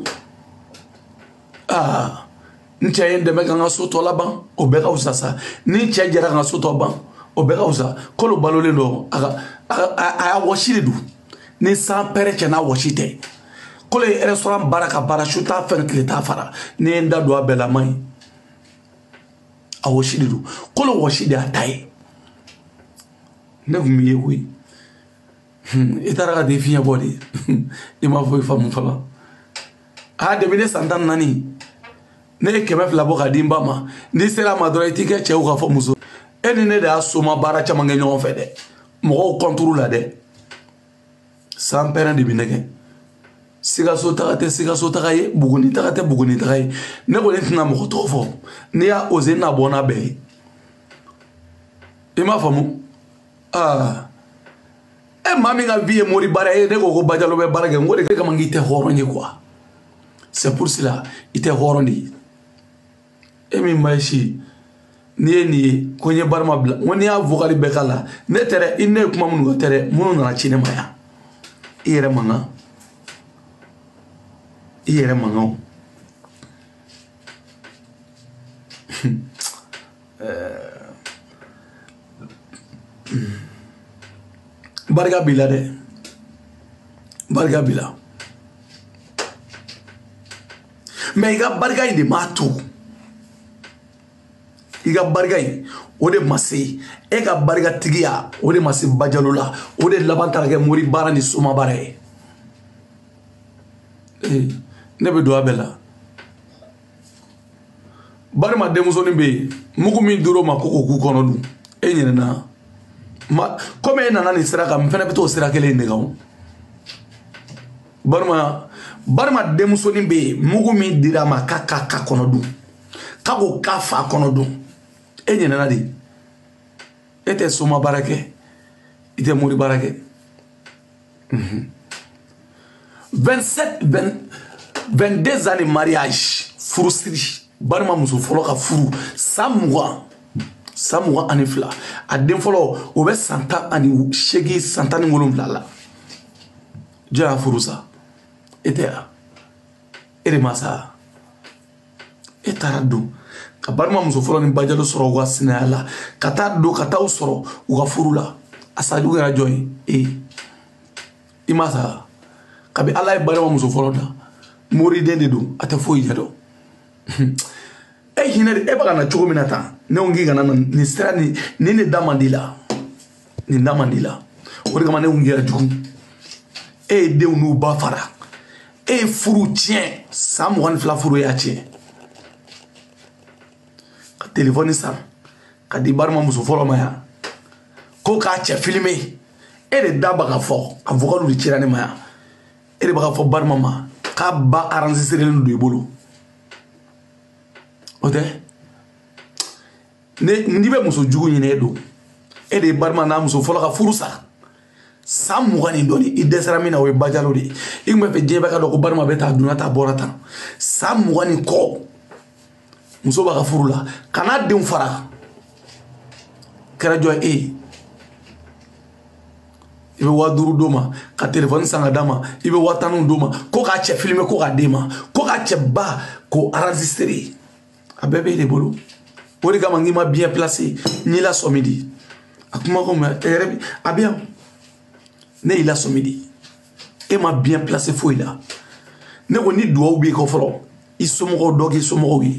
ah nche yende mega nga soto laban o bega usasa ni nche jera nga soto ban o bega usa kolo balole no aga aga washire du ni san pere chena washite kolo restaurant baraka parachute fen kleta fara ni nda do abela mai a wɔsi de do kolo wɔsi de ata ye ne kun mi ye koyi i taara ka taa i fiɲɛ bɔ de i m'a fɔ i faamu fɔlɔ a depi ne san tan ni naani ne ye kɛmɛ fila bɔ ka di n ba ma n'i sera a ma dɔrɔn i t'i kɛ cɛw ka fɔ muso e ni ne de y'a soma baara caman kɛ ɲɔgɔn fɛ dɛ mɔgɔw kɔnturu la dɛ san pɛrɛn de bi ne kɛ Sikaso taga tɛ Sikaso taga ye Buguni taga tɛ Buguni taga ye ne ko ne tɛna mɔgɔ tɔgɔ fɔ n'i y'a osé n'a bɔ n'a bɛɛ ye i m'a faamu aa e maa min ka vie ye mori baara ye ne ko ko Badialo bɛ baara kɛ n ko de kama k'i tɛ hɔrɔn ye quoi c'est pour cela i tɛ hɔrɔn de ye e min ma ye si n'i ye nin ye ko n ye Barma bila n ko n'i y'a vocal bɛɛ k'a la ne tɛ dɛ i ne ye kuma minnu kɛ tɛ dɛ minnu nana ci ne ma yan i yɛrɛ mankan i yɛrɛ mankanw barika b'i la dɛ barika b'i la mais i ka barika in de m'a to i ka barika in o de ma se e ka barika tigiya o de ma se Badialo la o de laban taara kɛ mori baara ni soma baara ye ne bɛ don a bɛɛ la Barma denmusonin bɛ yen mugu min dir'o ma ko k'o k'u kɔnɔ dun e ɲinɛna ma komi e nana nin sira kan n fana bɛ t'o sira kelen de kan Barma Barma denmusonin bɛ yen mugu min dir'a ma k'a ka ka kɔnɔ dun k'a ko k'a fa kɔnɔ dun e ɲinɛna de e tɛ soma baara kɛ i tɛ mori baara kɛ vingt-sept vingt-deux ans de mariage furusiri Barma muso fɔlɔ ka furu san mugan san mugan ani fila a den fɔlɔ o bɛ san tan ani seegin san tan ni wolonwula la jɔn y'a furu sa e tɛ yan e de ma sa e taara don ka Barma muso fɔlɔ ni Badialo sɔrɔ u ka sinaya la ka taa don ka taa u sɔrɔ u ka furu la a sajugu kɛra jɔn ye e i ma sa kabi Ala ye Barma muso fɔlɔ da moriden de don a tɛ foyi ɲɛ dɔn e hinɛ de e bɛ ka na cogo min na tan ne ko k'i kana na nin sira nin nin de da man di la nin da man di la o de kama ne ko kɛra jugu e ye denw n'u ba fara e ye furu tiɲɛ san mugan ni fila furu y'a tiɲɛ ka telefɔni san ka di Barma muso fɔlɔ ma yan ko k'a cɛ filime e de da b'a ka fɔ a vocal de cira ne ma yan e de b'a ka fɔ Barma ma k'a ba enregistrelen don i bolo o tɛ n'i bɛ muso jugu ɲini e don e de ye Barma n'a muso fɔlɔ ka furu sa san mugan ni dɔɔni i dɛsɛra min na o ye Badialo de ye i tun bɛ fɛ diɲɛ bɛɛ ka dɔn ko Barma bɛ taa donna ta bɔra tan san mugan ni kɔ muso b'a ka furu la ka n'a denw fara kɛra jɔn e ye i bɛ waa duuru d'o ma ka telefɔni san ka d'a ma i bɛ waa tan d'o ma ko k'a cɛ filime ko k'a d'e ma ko k'a cɛ ba k'o enregistrer a bɛɛ bɛ e de bolo o de kama n k'i ma bien placé n y'i lasɔmi de a kuma ko mɛ e yɛrɛ a bɛ yan ne y'i lasɔmi de e ma bien placé foyi la ne ko ni duwawu b'i kɔ fɔlɔ i somɔgɔw dɔ k'i somɔgɔw ye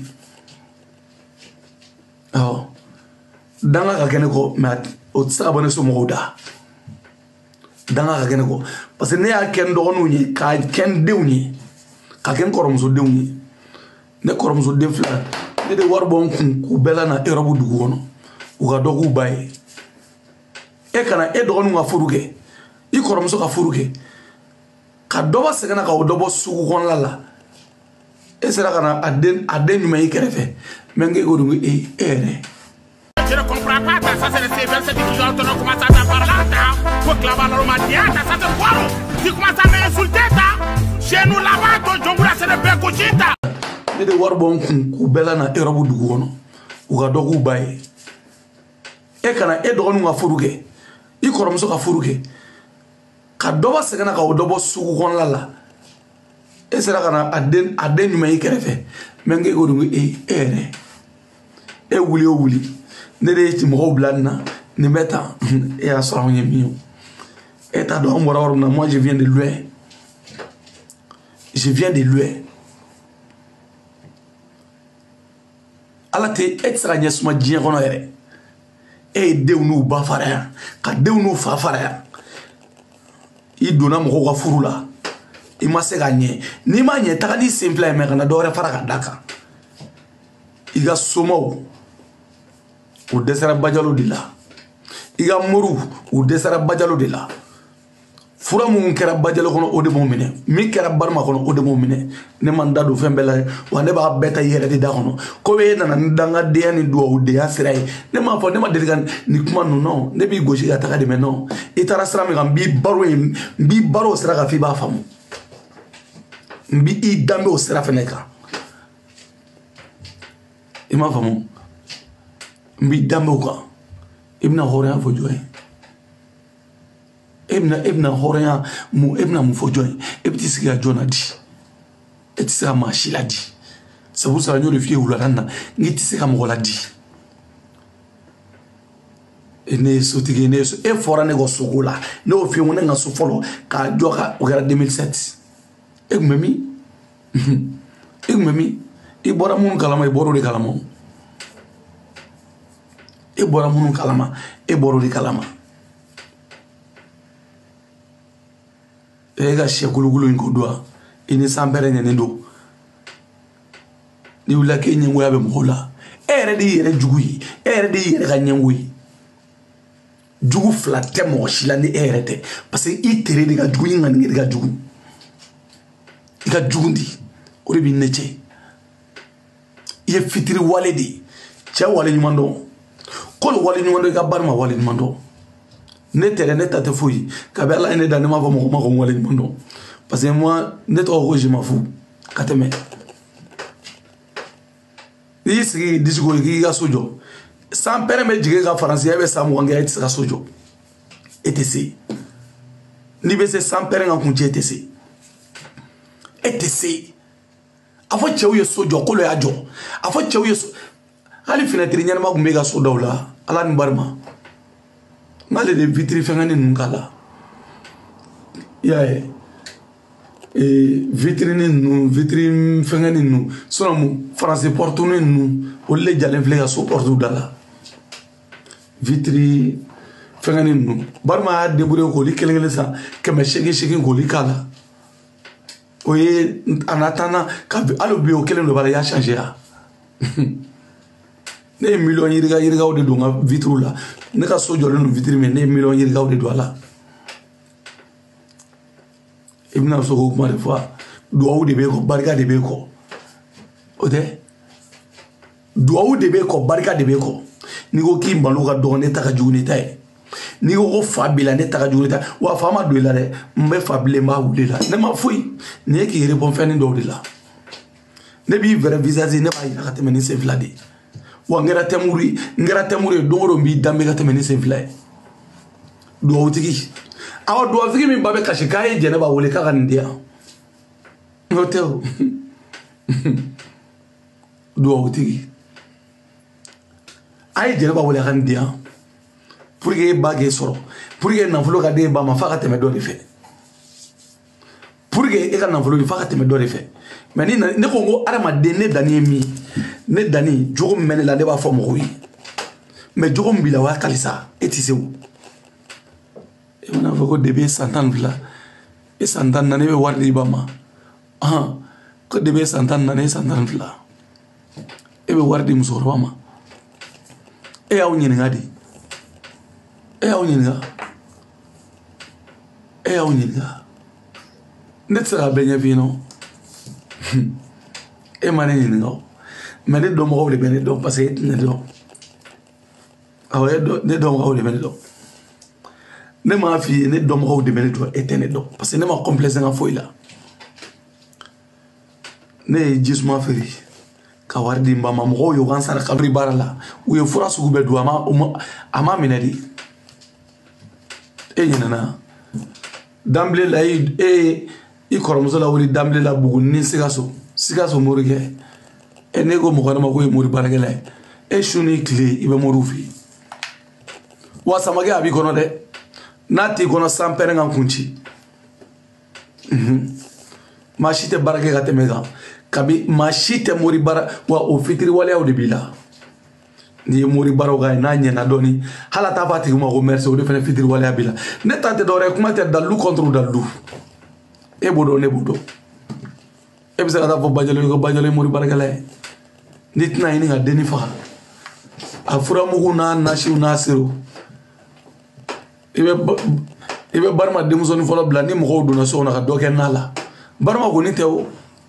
awɔ danga ka kɛ ne kɔ mɛ o tɛ se ka bɔ ne somɔgɔw da danga ka kɛ ne kɔ parce que ne y'a kɛ n dɔgɔninw ye k'a kɛ n denw ye k'a kɛ n kɔrɔmusodenw ye ne kɔrɔmusoden fila ne de wari bɔ n kun k'u bɛɛ lana Europe dugu kɔnɔ u ka dɔ k'u ba ye e kana e dɔgɔninw ka furu kɛ i kɔrɔmuso ka furu kɛ ka dɔ bɔ sɛgɛn na ka o dɔ bɔ sugu kɔnɔna la e sera ka na a den a den ɲuman i kɛrɛfɛ mɛ n k'e ko de ko e e yɛrɛ. Je ne comprends pas, ça c'est le C V, c'est que tu dois commencer à parler là, faut que la valeur m'a dit, ça c'est quoi? Tu commences à m'insulter, chez nous là-bas, ton jongula c'est le bec au chita. Ne de wari bɔ n kun k'u bɛɛ lana Europe dugu kɔnɔ u ka dɔ k'u ba ye e kana e dɔgɔninw ka furu kɛ i kɔrɔmuso ka furu kɛ ka dɔ bɔ sɛgɛn na ka o dɔ bɔ sugu kɔnɔna la e sera ka na a den a den ɲuman i kɛrɛfɛ mɛ n k'e ko de ko e e yɛrɛ e wuli o wuli ne de ye mɔgɔw bila nin na nin bɛ tan e y'a sɔrɔ anw ye min ye e t'a dɔn an bɔra yɔrɔ min na moi je viens de loin je viens de loin ala te e tɛ se ka ɲɛ suma diɲɛ kɔnɔ yɛrɛ e ye denw n'u ba fara yan ka denw n'u fa fara yan i donna mɔgɔw ka furu la i ma se ka ɲɛ n'i ma ɲɛ taga n'i sen fila ye mɛ ka na dɔ wɛrɛ fara ka da kan i ka somaw u dɛsɛra bajalo de la i ka moriw u dɛsɛra bajalo de la fura mun kɛra bajalo kɔnɔ o de b'o minɛ min kɛra barima kɔnɔ o de b'o minɛ ne ma n da don fɛn bɛɛ la wa ne b'a bɛɛ ta i yɛrɛ de da kɔnɔ ko e nana ni dangadenya ni dugawudenya sira ye ne m'a fɔ ne ma deli ka nin kuma ninnu non ne b'i gosi ka taga de mɛ non i taara sira min kan n b'i baro ye n b'i baro o sira kan f'i b'a faamu n b'i i danbe o sira fɛnɛ kan i m'a faamu n b'i danbe o kan i bɛna hɔrɔnya fɔ jɔn ye e bɛna e bɛna hɔrɔnya mun e bɛna mun fɔ jɔn ye e bɛ t'i sigi ka jɔn na di e tɛ se ka maa si la di sabu sara n y'o de f'i ye wulada in na n k'i tɛ se ka mɔgɔ la di e ne ye sotigi ye ne ye so e fɔra ne ka soko la ne y'o f'i ye ko ne ka so fɔlɔ k'a jɔ ka o kɛra deux mille sept e kun bɛ min e kun bɛ min i bɔra minnu kalama i bɔra o de kalama e bɔra minnu kalama e bɔra o de kalama e ka sɛ kolokolo in ko don i ni san bɛrɛ ɲɛnen don n'i wulila k'e ɲɛngoya bɛ mɔgɔw la e yɛrɛ de y'i yɛrɛ jugu ye e yɛrɛ de y'i yɛrɛ ka ɲɛngo ye jugu fila tɛ mɔgɔ si la ni e yɛrɛ tɛ parce que i tere de ka jugu i ŋanige de ka jugu i ka jugu di o de b'i ne cɛ i ye fitiri wale de ye cɛ wale ɲuman dɔn kolo wale ɲuman dɔn i ka bari ma wale ɲuman dɔn ne tɛrɛ ne ta tɛ foyi kabi ala ye ne da ne m'a fɔ mɔgɔ ma ko n wale ɲuman dɔn parce que moi ne tɔgɔ ko jimafu ka tɛmɛ n'i y'i sigi disi ko k'i ka so jɔ san pɛrɛn bɛ jigin ka faransiya bɛ san mugan kɛ e tɛ se ka so jɔ e tɛ se n'i bɛ se san pɛrɛn ka kuncɛ e tɛ se e tɛ se a fɔ cɛw ye so jɔ kolo y'a jɔ a fɔ cɛw ye so hali finɛtiri ɲɛnama tun bɛ ka so daw la ala ni barima n'ale de vitiri fɛngɛni ninnu k'a la i y'a ye vitrini ninnu vitiri fɛngɛni ninnu sinɔn mun faransi pɔrtuni ninnu olu de jalen filɛ ka so pɔrtu da la vitiri fɛngɛni ninnu barima y'a débrouillé k'oli kelen kelen san kɛmɛ seegin seegin k'oli k'a la o ye a na taa na ka hali bi o kelen dɔ b'a la i y'a changé ya ne ye miliyɔn yirika yirikaw de don n ka vitiriw la ne ka so jɔlen don vitiri min ne ye miliyɔn yirikaw de don a la i bɛna so k'o kuma de fɔ duwawu de b'e kɔ barika de b'e kɔ o tɛ duwawu de b'e kɔ barika de b'e kɔ n'i ko k'i malo ka dɔgɔ ne ta ka jugu ni ta ye n'i ko ko fa b'i la ne ta ka jugu ni ta wa fa ma don i la dɛ n bɛ fa bilen n b'a wuli la ne ma foyi nin ye k'i rebɔn fɛnnin dɔw de la ne b'i vrai visage ne b'a yira ka tɛmɛ ni sen fila de ye wa n kɛra tɛmuru ye n kɛra tɛmuru ye don o don n b'i danbe ka tɛmɛ ni sen fila ye duwawutigi awa duwawutigi min ba bɛ kasi k'a ye jɛnɛba wele k'a ka nin di yan n'o tɛ o duwawutigi a ye jɛnɛba wele a ka nin di yan pour que e ba k'e sɔrɔ pour que nafolo ka di e ba ma f'a ka tɛmɛ dɔ de fɛ pour que e ka nafolo di f'a ka tɛmɛ dɔ de fɛ mais ni ne ko n ko adamaden ne danni ye min ye ne danni jogo min bɛ ne la ne b'a fɔ mɔgɔw ye mais jogo min b'i la o y'a kalisa e tɛ se o e bɛna fɔ ko depuis san tan ni fila e san tan ni naani e bɛ wari di i ba ma ahan ko depuis san tan ni naani e san tan ni fila e bɛ wari di musokɔrɔba ma e y'aw ɲininka de e y'aw ɲininka e y'aw ɲininka ne tɛ se k'a bɛɛ ɲɛf'i ɲɛna e ma ne ɲininka o mais ne dɔnbagaw de bɛ ne dɔn parce que e tɛ ne dɔn awɔ ne dɔnbagaw de bɛ ne dɔn ne m'a f'i ye ne dɔnbagaw de bɛ ne dɔn e tɛ ne dɔn parce que ne ma complexe n ka foyi la ne ye jisuma feere ka wari di n ba ma mɔgɔw y'o kan sara kabiri baara la u ye fura sugu bɛɛ dun a ma minɛ de e ɲinɛna danbile la e i kɔrɔmuso la wuli danbile la Buguni ni Sikaso Sikaso morikɛ e ne ko mɔgɔ wɛrɛ ma ko ye mori baarakɛla ye e su ni tile i bɛ moriw fɛ yen wa samakɛ a b'i kɔnɔ dɛ n'a t'i kɔnɔ san pɛrɛn kan kun ci maa si tɛ baara kɛ ka tɛmɛ kan kabi maa si tɛ mori baara wa o fitiri waleyaw de b'i la ni mori baroga na nyena doni hala ta fati kuma ko merci o de fene fitiri wala bila ne tante dore kuma te dalu contre dalu e bodo ne bodo e bisa ta fo bajalo ko bajalo mori baragala nit na ini ga deni fa afura mugu na nashi nasiru ibe ibe barma demuso ni folo bla ni mo do na so na ka doke nala barma ko ni tewo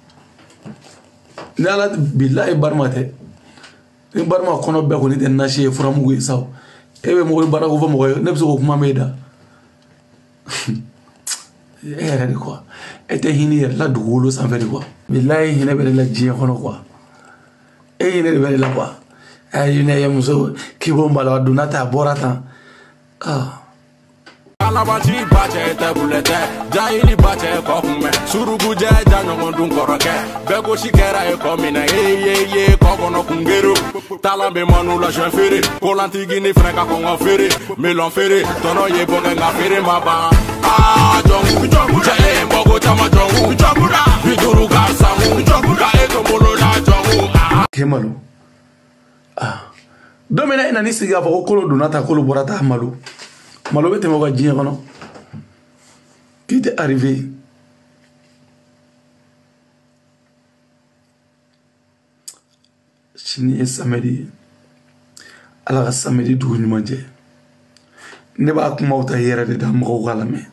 nala billahi barma te ni barma kono be ko ni te nashi fura mugu saw ebe mo ko bara ko fo mo ne biso ko kuma meda era di quoi ete hini la dugulo san fe di quoi billahi hine be la jie kono quoi e hine be la quoi ay ne yamuso ki bomba la dunata borata ah Alabanti bache te bulete Jaili bache kokume Surugu je janyo dun koroke Bego shikera e komina Ye ye ye kokono kungero Talambe manu la jen fere Kolanti gini freka kongo fere Melon fere Tono ye bonge nga fere maba Ah jongu jongu Je e mbogo chama jongu Jongu da Biduru ka samu Jongu da e tombolo la jongu Ah Kemalo Ah Domina ina nisiga fa kolo dunata kolo borata malu Malo bete mo ga jien kono qui t'est arrivé sini e samedi ala ga samedi du ni manje ne ba kuma uta yere de da mo ga lame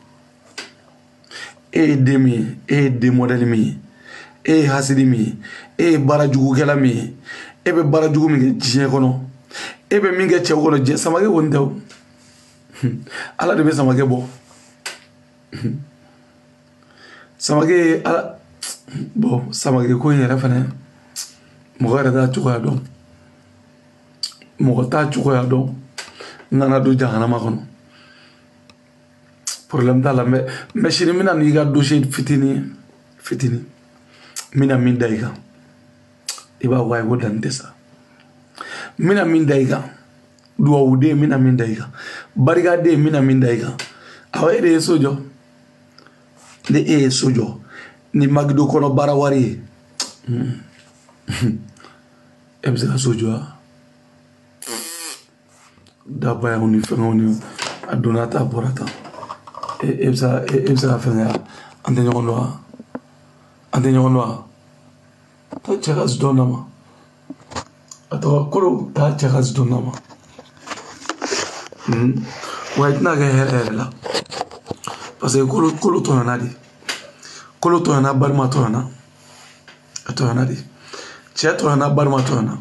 e demi e de model mi e hasidi mi e barajugu gela mi e be barajugu mi jien kono e be minge che kono je samage wondew ala de be samage bo samage ala bo samage ko yera fane mo gara da tuwa do mo ta tuwa do nana do jahana ma kono problème dala me me shiri mina ni ga dossier fitini fitini mina min daiga iba way go dan desa mina min daiga duwa ude mina min daiga bariga de mina min daiga awe de sojo de e sojo ni magdo kono barawari ebza sojo da baya uni fengoni adonata borata ebza ebza fenga ande nyono ande nyono ta chagas donama ato kolo ta chagas donama hmm waitna ga hele la parce que kolo kolo to na di kolo to na barma to na to na di che to na barma to na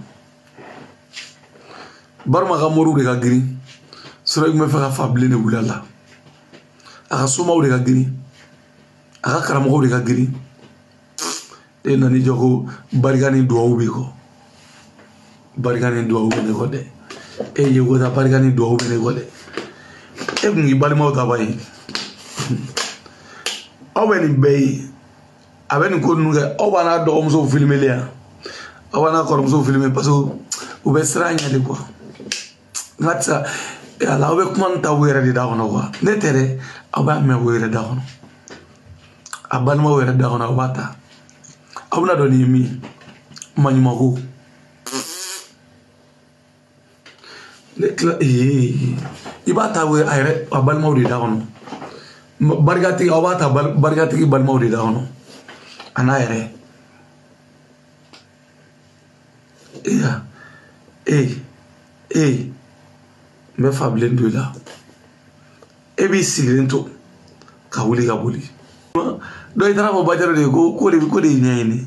barma ga moru de ga giri sura me fa fable ne bulala aka suma de ga giri aka karamo de ga giri e nani jogo barigani do ubi ko barigani do ubi ne ko de e yego da barigani do ubi ne ko de e ngi balima ta bayi awani bay abeni ko nuga obana do omso filmer le obana ko omso filmer parce que ube sranya de quoi ngatsa ala ube kumanta wera de da hono quoi netere aba me wera da hono abanma wera da hono bata abuna do ni mi manyumago le kla eh ibata we ayre abanma wera da hono bargati awata bargati balma wera da hono ana ere yeah eh eh me fable ndo la e bi silento ka wuli ka boli do itara bo bajaro de ko ko de ko de nyani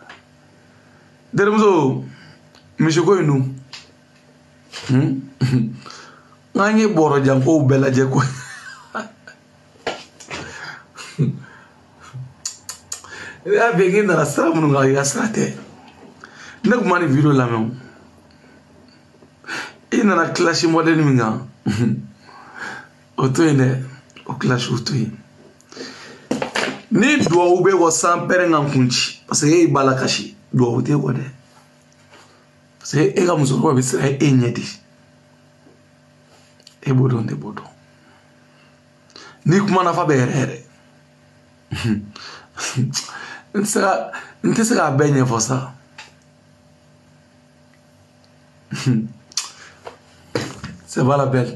derumzo misho ko inu hmm nganye boro jam ko bela je ko ya begin na sara mun ga ya sate nak mani video la men ina na clash model mi nga oto ene o clash oto ni do ube wo san pere nga kunchi parce que e bala kashi do ote ko de parce que e ga muso ko be sira e nyedi e bodo nde bodo ni kuma na fa berere ntsa ntsa ga benye fosa c'est pas la peine.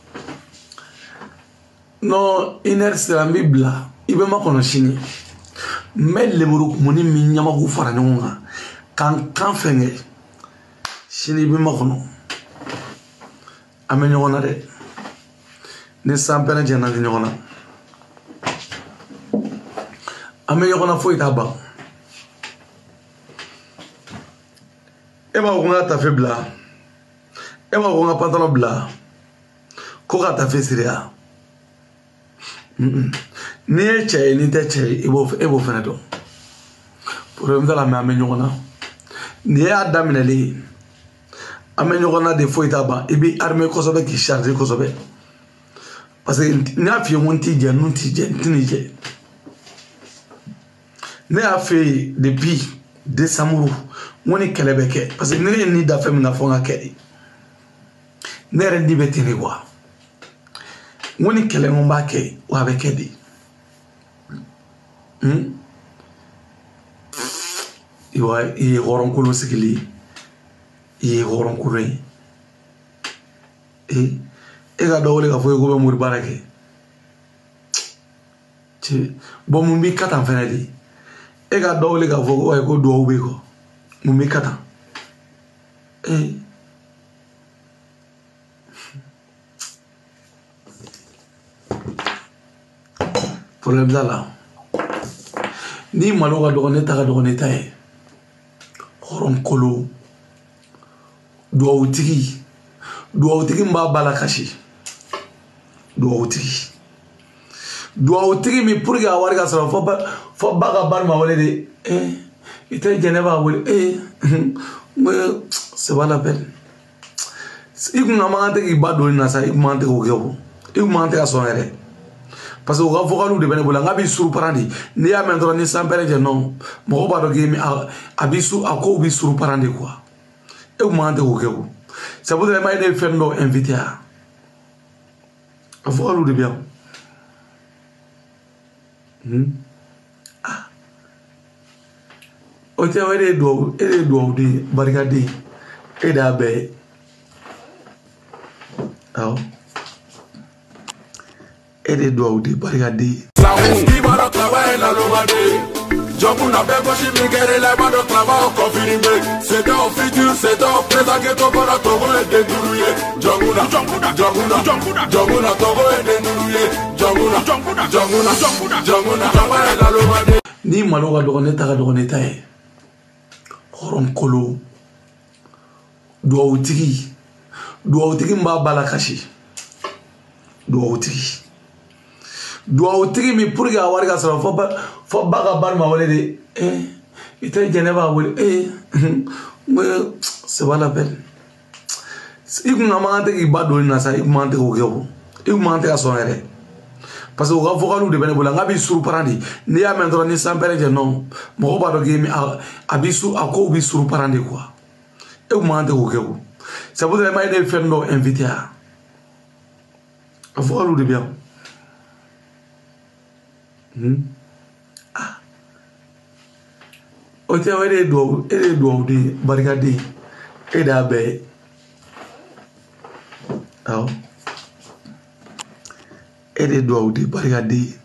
Non, une heure c'est la Bible. Il veut m'en chiner. Mais les mots mon ami Yamaku Faranonga. Quand quand fait chini be m'en amener on a des ne sans peine de n'aller on a amener on a foi tabac. Et ma on a ta faible. Et ma on a pantalon blanc. Quoi ta fait sérieux? Ni e chay ni te chay ebo ebo fenato problème da la me amenyona ni adam na li amenyona de foita ba ebi armée ko sobe ki charger ko sobe parce que ni a fi won ti je non ti je tini je ne a fait depuis décembre woni kelebeke parce que ni ni da femme na fonga kedi ne rendi betini quoi woni kele mo mbake wa be kedi hmm iwa i goron kulo sikili i goron kulo e e ga dawle ga foy go be muri barake ci bo mu mi kata fenedi e ga dawle ga fo go go do be ko mu mi kata e problème là ni malo ga do ne ta ga do ne ta e horon kolo do awtigi do awtigi mba bala kashi do awtigi do awtigi mi pour ga warga sa fo ba fo baga bar ma wole de eh ite geneva wole eh c'est pas la peine iku na ma ante ki ba do na sa iku ma ante ko gebo iku ma ante ka so ere parce que o vocalu de benebola ngabi suru parandi ni ya mentro ni sampere je non mo ba do gemi abisu ako bi suru parandi quoi e mo ante ko kewu ça voudrait pas être fendo invité à vocalu de bien hmm ah o te wede do e do de barikade e da be aw et des doigts de barricade. Saoudi va travailler dans le Madi. Jokun a fait gauche, mais guerre les bandes de travail au confirmé. C'est un futur, c'est un présent que ton corps a Togo est dénouillé. Jokuna, Jokuna, Jokuna, Jokuna, Togo est dénouillé. Jokuna, Jokuna, Jokuna, Jokuna, travaille dans le Madi. Ni malo ga dogon eta ga dogon eta e. Horon kolo. Do awtigi. Do awtigi mba bala kashi. Do awtigi. Do awtigi mi pour ga warga sa fo ba fo baga bar ma wole de eh ite geneva wole eh c'est pas la peine iku na ma ante ki ba do na sa iku ma ante ko gebo iku ma ante ka so ere parce que o ga vocalu de benebola ngabi suru parandi ni ya mentro ni sampere je non mo ba do gemi abisu ako bi suru parandi quoi iku ma ante ko gebo ça voudrait pas être fendo invité à vocalu de bien. Hmm. Ah. O te wede do ere do de barikade e da be. Aw. Ere do de barikade.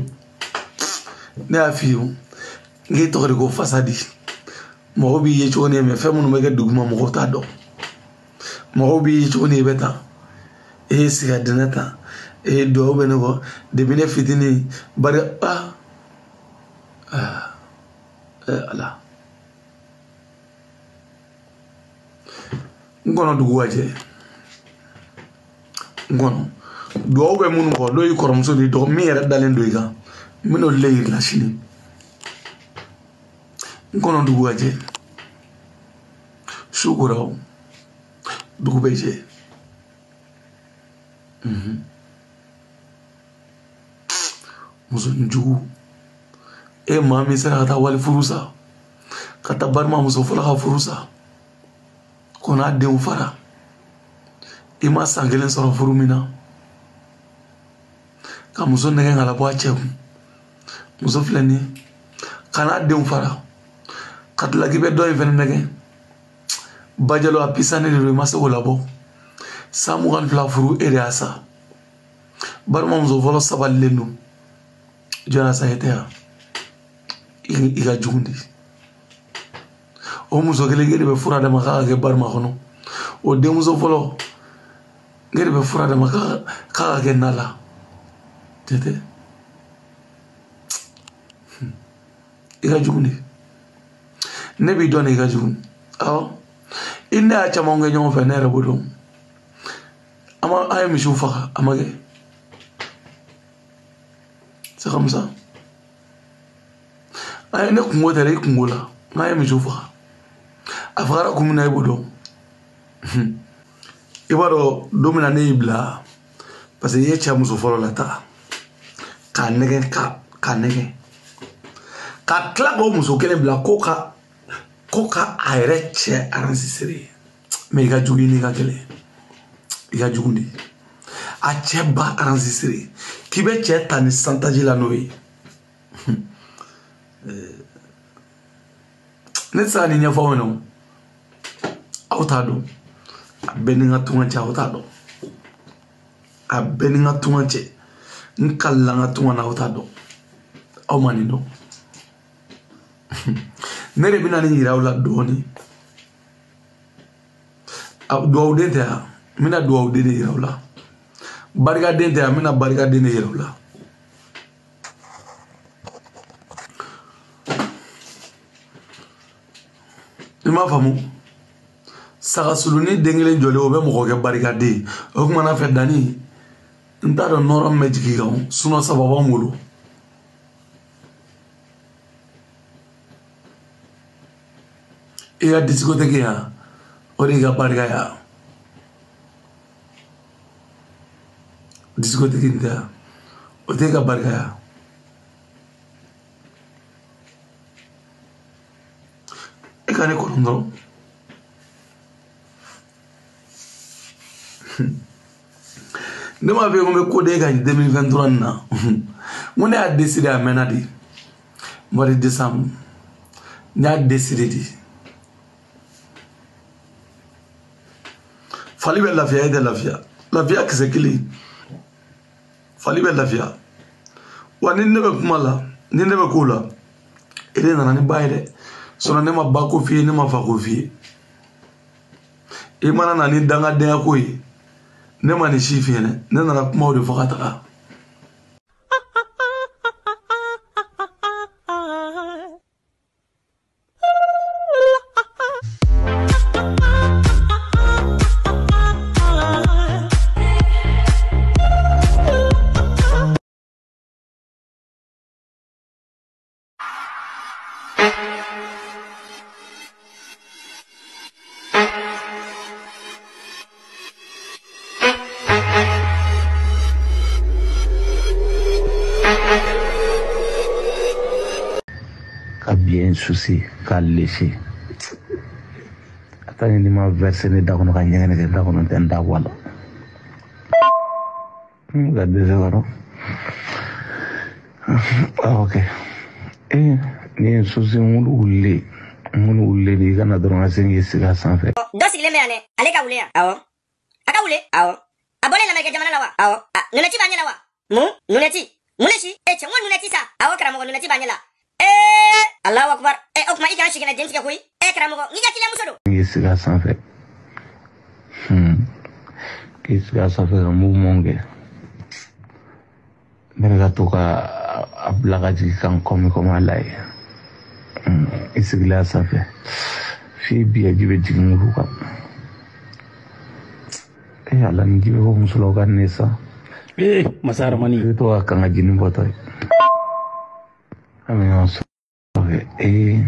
Ne afiu. Nge to ko fasadi. Mo bi ye chone me fe munu me ga duguma mo ta do. Mo bi ye chone beta. E siga denata. Et do benego de bine fitini bari ah ah ala ngono dugu waje ngono do be mun ko do yi korom so di do mi re dalen do yiga mino leir la chini ngono dugu waje shukuraw dugu beje mhm muso njugu e mami sera kata wali furusa kata barma muso fola ka furusa kona den fara e ma sangelen soro furumina ka muso nege ngala bo ache muso flani kana den fara katla gibe do even nege bajalo apisane de maso ko labo samugan fila furu ere asa barma muso fɔlɔ sabalilen don jɔna sa e tɛ yan i ka jugundi o muso kelen ke de bɛ fura dama k'a ka kɛ barima kɔnɔ o denmuso fɔlɔ ke de bɛ fura dama k'a ka kɛ nala tete i ka jugundi ne b'i dɔn i ka jugundi awɔ i ne y'a caman kɛ ɲɔgɔn fɛ ne yɛrɛ b'o dɔn an ye misiw faga a ma kɛ c'est comme ça an ye ne kungo tɛ dɛ i kungo la n'an ye misiw faga a fagara kun min na i b'o dɔn i b'a dɔn don min na ne y'i bila parce que i ye cɛ muso fɔlɔ la taga k'a nɛgɛ k'a nɛgɛ ka tila k'o muso kelen bila ko ka ko ka a yɛrɛ cɛ enregistré mais i ka jugu i n'i ka kɛlɛ i ka jugu de a cɛ ba enregistré k'i bɛ cɛ ta ni santaji la n'o ye ne tɛ se ka nin ɲɛfɔ aw ɲɛna aw t'a dɔn a bɛɛ ni n ka tunga cɛ aw t'a dɔn a bɛɛ ni n ka tunga cɛ n kalila n ka tunga na aw t'a dɔn aw ma nin dɔn ne de bɛna nin yira aw la dɔɔnin dugawuden tɛ yan n bɛna dugawuden de yira aw la barikaden tɛ yan n bɛna barikaden de yira aw la i m'a faamu sagasulunin den kelen jɔlen o bɛ mɔgɔ kɛ barikaden o kumana fɛ danni n t'a dɔn nɔrɔ min bɛ jigin kan sinon saba b'an bolo i ka discothèque yan o de y'i ka barika yan discothèque in tɛ yan o tɛ i ka barika yan e ka ne kɔnɔ dɔrɔn ne m'a fɔ ko n bɛ ko de e ka deux mille vingt-trois nin na n ko ne y'a décidé a mɛnna de mois de décembre n y'a décidé de fali bɛ lafiya e tɛ lafiya lafiya kisɛ kelen fali bɛ lafiya wa ni ne bɛ kuma la ni ne bɛ ko la e de nana ni ba ye dɛ sinon ne ma ba ko f'i ye ne ma fa ko f'i ye i mana na ni dangadenya ko ye ne ma ni si f'i ye dɛ ne nana kumaw de fɔ ka taga bien souci k'a lécher attends ni ma verser ne da kono ka nyanga ne da kono ten da wala ga desero ah ok eh ni souci mulu ulle mulu ulle ni kana doron asengi siga sanfɛ do sigile me ane ale ka wule ya awo aka wule awo abole na meke jamana lawa awo nuneti banyela wa mu nuneti muneshi e chengo nuneti sa awo karamo nuneti banyela eh Allahu akbar eh okma ika shikena james ka koy eh karamo ngija kile musodo ngi siga sanfɛ hmm ki siga sanfɛ mu monge mereka to ka ablaga jigi kan komi koma lay hmm isigla sanfɛ fi biya jibe jigin ruka eh ala ngibe ko musulo kan nesa eh masara mani to ka ngajini botoy amigos eh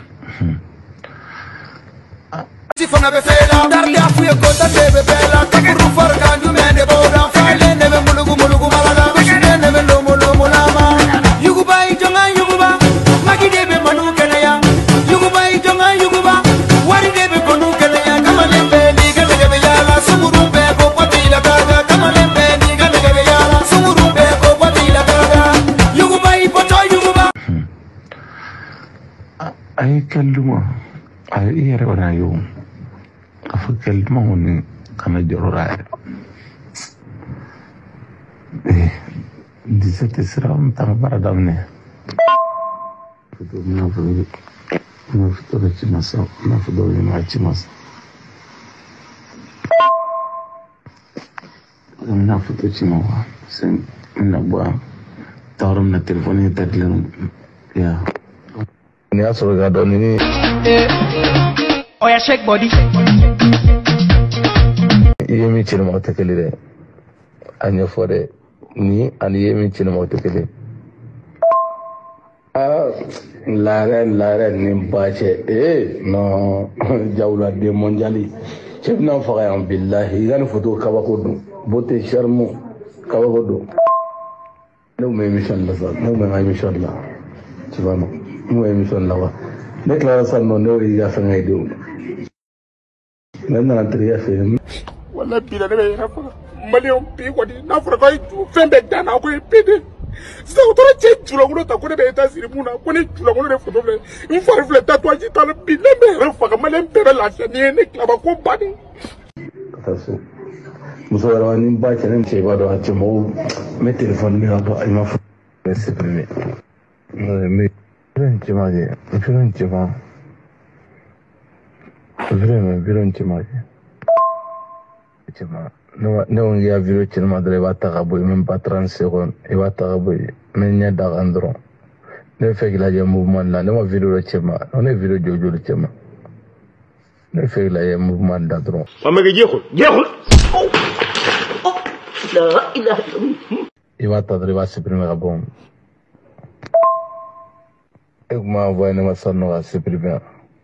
si fana be fela darle afuye ko ta be bela kaburu farka du mende boda fale ne be mulugu mulugu malaga bishne ne be lo molo molama yugu bay jonga yugu ba magi de be manu kala ya yugu bay jonga yugu ba wari de be manu kala ya kamale be ni gale be yala sumuru be ko pati la gaga kamale be ni gale be yala sumuru be ko pati la gaga yugu bay poto yugu ba ay kalluma ay yere wana yo afa kalluma woni kana jorora Eh, dix-sept sera un temps para daminɛ. Foto mina foto mina foto de ci masa, mina foto de ma ci masa. Mina foto ci ma wa, sen mina bua. Tawram na telefoni tadlen ya. Ni asoro ga do ni. Oh yeah, shake body. Yemi ci ma ta kele de. Anya fore ni ani yemi ci ma ta kele. Ah, lare lare ni bache eh no jawla de mondiali. Chebna faga en billahi gan photo kabako do. Bote charmo kabako do. No me mission la sa, no me mission la. Tu vois non. No mission la wa. Déclaration non no ya fa ngay do. Maintenant entrer à faire. Wala bila ne be rafa. Malion pi ko di na fura ko fembe dana ko pede. Sa utora che jula ko ta ko ne be ta siri muna ko ne jula ko ne photo le. In fa refle tatouage ta le bi ne be rafa ka malen pere la cha ni ne klaba ko bani. Attention. Muso wala ni ba che ne che ba do ha che mo me téléphone mi ba ai ma fa supprimer. Non mais non ci ma che, non ci ma. Vraiment, vraiment ci ma che. Ci ma. No no ya video ci ma dre ba ta ga boy même pas trente secondes e ba ta ga boy men nya da andro. Ne fe la ya mouvement la, ne ma video ci ma, non è video jojo ci ma. Ne fe la ya mouvement da dro. Ba ma ga jeexul jeexul. La ilaha illallah. E ba ta dre ba supprimer ga bon. E ma va ne ma sanno ga supprimer.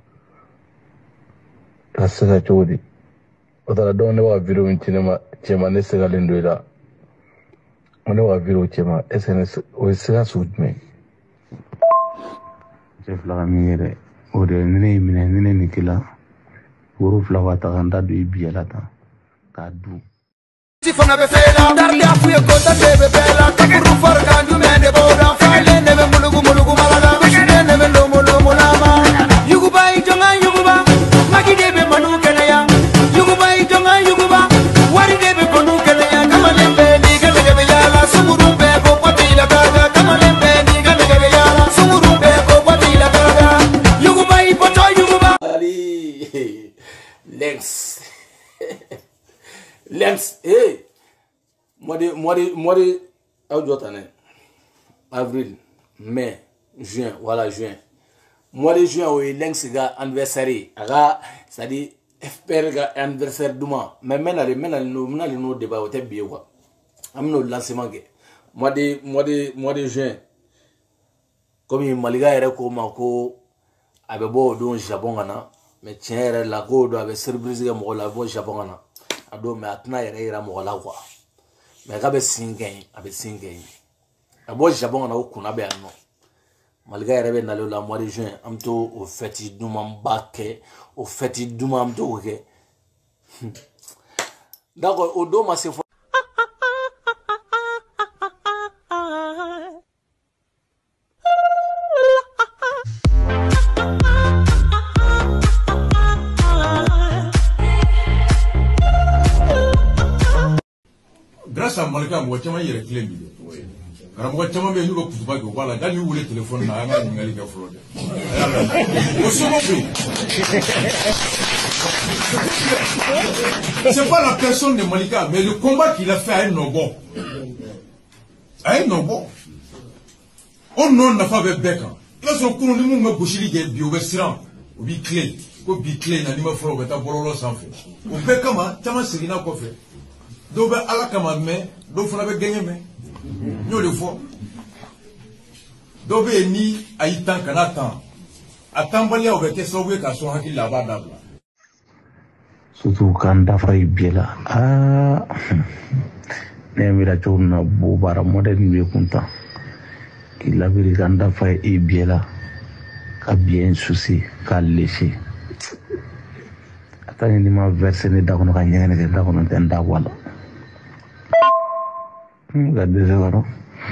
Asa chodi. Otara don ne wa video in cinema chema ne sega lendo ila. Ne wa video chema S N S o sega sudme. Je fla mire o de ne mine ne ne kila. Woro fla wa ta ganda do ibiela ta. Ka du. Si fona be fela darle afuye ko ta be bela ka buru farga du me de boda fale ne be mulugu mulugu malaga bishne ne be lo mulu mulama yugu bai jonga yugu ba magi de be manu kele ya yugu bai jonga yugu ba wari de be manu kele ya kamale be ni gele be yala sumuru be ko pati la gaga kamale be ni gele be yala sumuru be ko pati la gaga yugu bai poto yugu ba Ali Lengs Lengs, hey, moi de, moi de, moi de, avril, mai, juin, voilà juin. Mois de juin, oui, Lengs ga anniversaire, aga, c'est-à-dire F P R ga anniversaire duma. Mais maintenant, maintenant, nous, maintenant, nous débat au thème bien quoi. Amno lancement ge. Mois de, mois de, mois de juin. Comme il maliga era ko mako, abe bo don Japon gana, mais tiens la go do abe surprise ga mo la bo Japon gana. Ado me atna yere ira mo la kwa me ga be singen abe singen abo Japon na okuna be anno malga yere be nalo la mois de juin amto au feti duma mbake au feti duma amto ke d'accord odo ma se grâce à Malika, moi, je suis un clé. Car moi, je suis un peu de pouvoir que voilà, quand vous voulez téléphone, là, on a une galère de fraude. C'est pas la personne de Malika, mais le combat qu'il a fait à un Nobo. À un Nobo. On n'a pas de bec. Là, sur le coup, on a bouché les bio-vestissants. Ou bi clé. Ou bi clé, n'a pas fraude, t'as borolo sans fait. Ou bec, comment, t'as ma série n'a pas fait. Donc, à la caméra, donc, il faut gagner. Nous le voyons. Donc, ni à y tant qu'à attendre. Attends, il y a des questions qui sont là-bas. Surtout quand on a fait bien. Ah, ne mira chona bobara moderne bien content. Il a vu quand on a fait bien là, qu'a bien souci, qu'a léché. Attends, il m'a versé les dents, on a gagné les dents, on a gagné les dents. Regardez ça, non?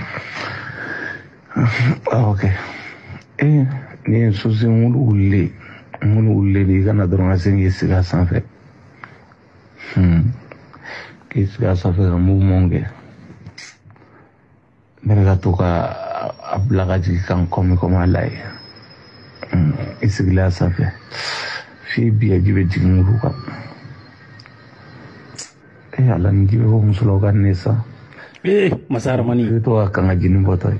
Ah, ok. Eh, ni un souci, on oule. On oule, les gars, on a donné un signe, c'est là, sans fait. Hmm. Qu'est-ce que ça fait un mouvement, gars? mereka to ka abla ka jigi kan komi koma lai isigila safe fi biya jibe jigin ruka eh ala ni jibe ko musulo kan nesa eh masar mani to ka nga jinin botoy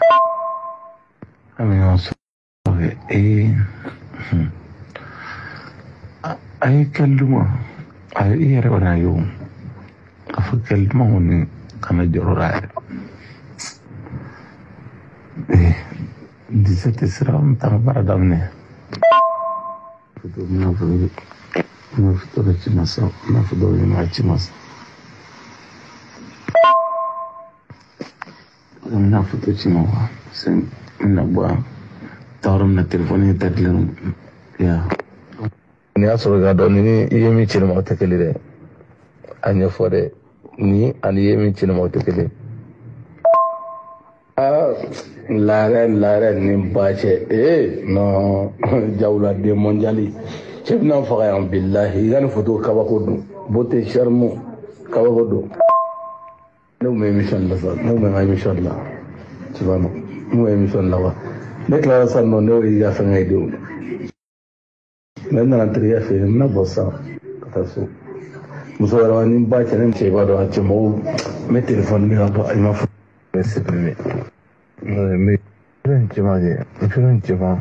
ami no so eh ay kalluma ay yere wana yo afa kalluma woni kana jorora eh dix-sept sera un temps para damne foto na foto na foto de chimasa na foto de na chimasa na foto chimawa sen na ba tarum na telefoni tadlen ya ni asoro ga do ni yemi chima otekele de anya fore ni ani yemi chima otekele ah laren laren ni bache eh no jawla de mondiali chef na faga yan billahi gan foto kabako du bote charmo kabako du no me mission la sa no me mission la tu vois no no mission la wa déclaration non no ya fa ngay de maintenant l'entrée fait na bossa kataso muso wala ni bache nem che bado a chemo me téléphone mi ba ma fa c'est privé mais biron chemaje biron chema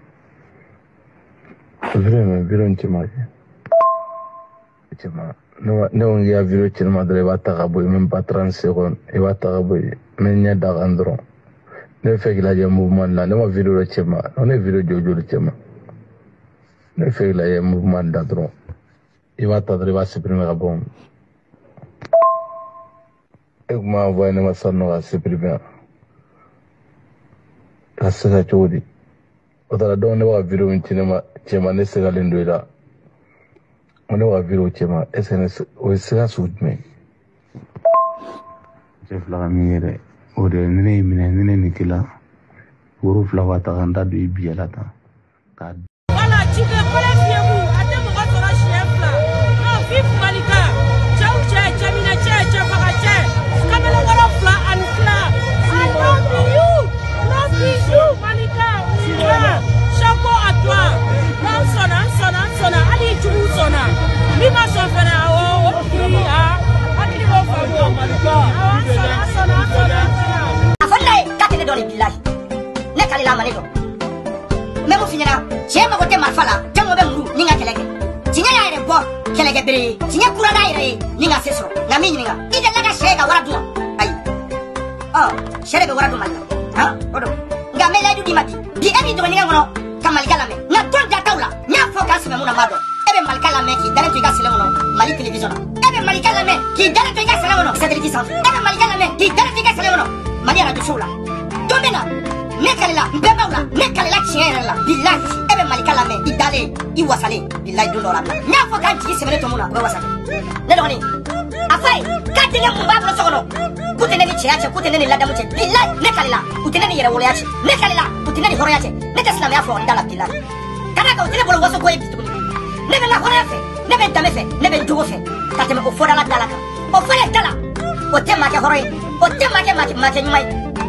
vraiment biron chemaje chema no no ya biron chema de va ta gabo même pas trente secondes et va ta gabo mais nya da andro ne fait que la je mouvement là no vidéo chema on est vidéo jojo chema ne fait que la mouvement d'adro il va ta va supprimer la bombe et moi envoyer ne va sonner à supprimer asaka chodi odara don ne wa video ntinema chema ne sega lendoida one wa video chema S N S o sega sudme je fla mire o de ne mine ne nikila woro fla wa ta ganda do ibiala ta ka wala chibe kole fiemu ate mo ga tora chefla no fif malika chau che chemina che che baka che kamelo ngoro fla an fla I love you. Bisous, Malika, Ouira, chapeau à toi. Non, sonna, sonna, sonna, allez, tu vous sonna. Lima sonna, oh, ok, ah, allez, mon favor, Malika. Ah, sonna, sonna, sonna, sonna. Afondai, katene dans les villages. Nekali la manejo. Même au final, j'ai ma côté marfala, j'ai mon bemou, ninga keleke. Tinya ya ere bo, keleke bere, tinya kura na ere, ninga seso, ngami ninga. Ide laga shega waraduma. Ay. Oh, sherebe waraduma. Ha? Odo. Ngamela du dimati. Di ebi do ninga ngono. Kamalika lame. Na ton da taula. Nya focus me muna mado. Ebe malika lame ki dare to gasile ngono. Mali television. Ebe malika lame ki dare to gasile ngono. Satellite sound. Ebe malika lame ki dare to gasile ngono. Mali radio show la. Domena. Nekalela, mbemaula, nekalela chiera billahi. Ebe malika lame idale iwasale. Billahi do lora. Nya focus ki semene to muna. Wa wasale. Ne do ni. Afai, katinga mumba sono. Kuteneni chiache, kuteneni ladamu che. Billahi nekalela. Kuteneni yere wole yache. Nekalela, kuteneni horo yache. Neka sila me afro ndala billahi. Kanaka utene bolo waso ko ebitu ni. Nebe na horo yafe, nebe ndame fe, nebe ndugo fe. Kateme ko fora la dalaka. O fora dala. O tema ke horo yi. O tema ke maki maki nyumai.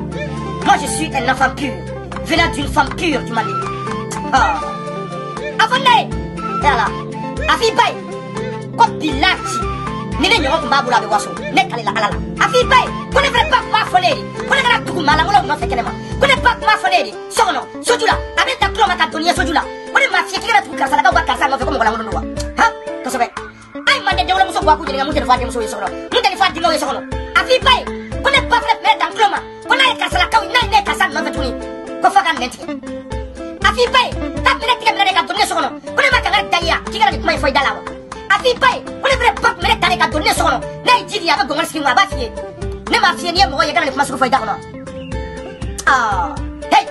Moi je suis un enfant pur, venant d'une femme pure du Mali. Ah. Afondai. Yala. Afi bay. Ko billahi. Nene nyoro kumabula be waso. Nekalela alala. Afi bay. Ko ne vrai pas ma foneri. Ko ne gara tuku mala ngolo no fekenema. Ko ne pas ma foneri. Sono, sojula. Abe ta kloma ka donia sojula. Ko ne ma fiekira tuku kasa ka wakasa no fe ko ngola ngono wa. Ha? Ko sobe. Ai mande de wala muso gwa ku dinga mutene fadi muso yesono. Mutene fadi mo yesono. Afi bay. Ko ne pas fait mettre en kloma. Ko na kasa la ka na ne kasa no fe tuni. Ko faga nenti. Afi bay. Ta mene tika mene ka donia sono. Ko ne ma ka ngara dalia. Kigara ni kuma foi dalawa. Afi bay. Ko ne vrai pas mene tane ka donia sono. Na jidi aba gongal skin wa ba fie. Ne ma fie ni mo ya kana ni kuma su foi dalawa. Ah. Hey.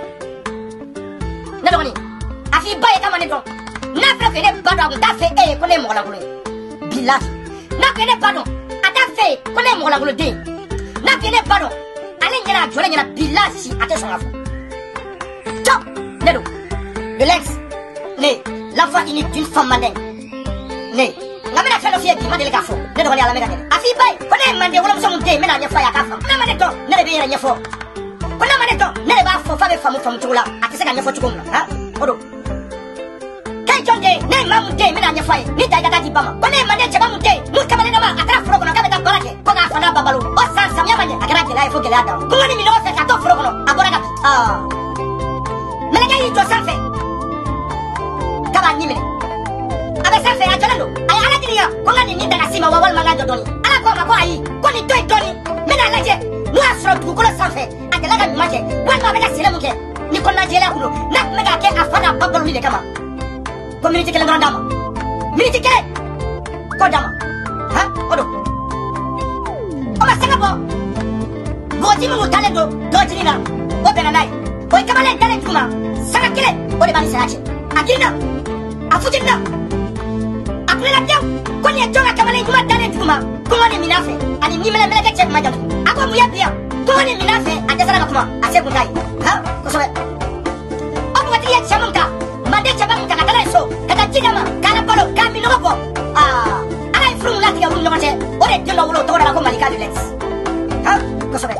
Ne doni. Afi bay ka mane don. Na fra fe ne bado ta fe e ko ne mo la ngolo. Billahi. Na fe ne bado. Ata fe ko ne mo la ngolo de. Na fe ne bado. Ale nyana jole nyana billahi ate son afo. Top. Ne do. Le lex. Ne. L'enfant unique d'une femme mandingue. Ne. Ngamena felo fie ki mandele ka fo. Ne do ni ala mega ne. Afi bay ko ne mande wala mo so mun de mena nya fa ya ka fam. Na mande to. Ne de be ya nya fo. Kona maneto, nele ba fo fa be famu famu tula. Atise ka nyefo tukum na. Ha? Odo. Kai jonde, ne mamunte me na nyefa e. Ni dai dai di bama. Kone mane chaba munte. Mu kamale na ma atara furo kono ka be ta barake. Ko ga fana babalu. O san samya manye akara kela e fo kela da. Ko ni mi no fe ka to furo kono. Abora ka. Ah. Mele ga yi to sanfe. Ka ba nyimene. Abe sanfe a jolando. Ay ala diniya. Ko ngani ni daga sima wawal manga doni. Ala ko ma ko ayi. Ko ni toy doni. Mena laje. Mu asro du ko sanfe. Adela ga maje. Wa ma be ga sile muke. Ni ko na jela kuno. Na me ga ke afana babalu ni de kama. Community kele ngora dama. Minute kele. Ko dama. Ha? Odo. O ma sanga bo. Goti mu talendo. Goti na. O bena nai. O kamale talent kuma. Sanga kele. O de bani sarache. Akina. Afujina. Akulela pia. Ko ni jonga kamale kuma talent kuma. Ko ni minafe. Ani ni mele mele ke chef maja. Ako mu ya pia. Ko ni minafe. Ajasara kuma. Ase kungai. Ha? Ko so. O mu ati ya chamunka. Mande chabang takatala so kata chigama kana palo kami no ko ah ala ifru na tiga ulo mate ore tilo ulo to ora ko malika relax ha ko sabe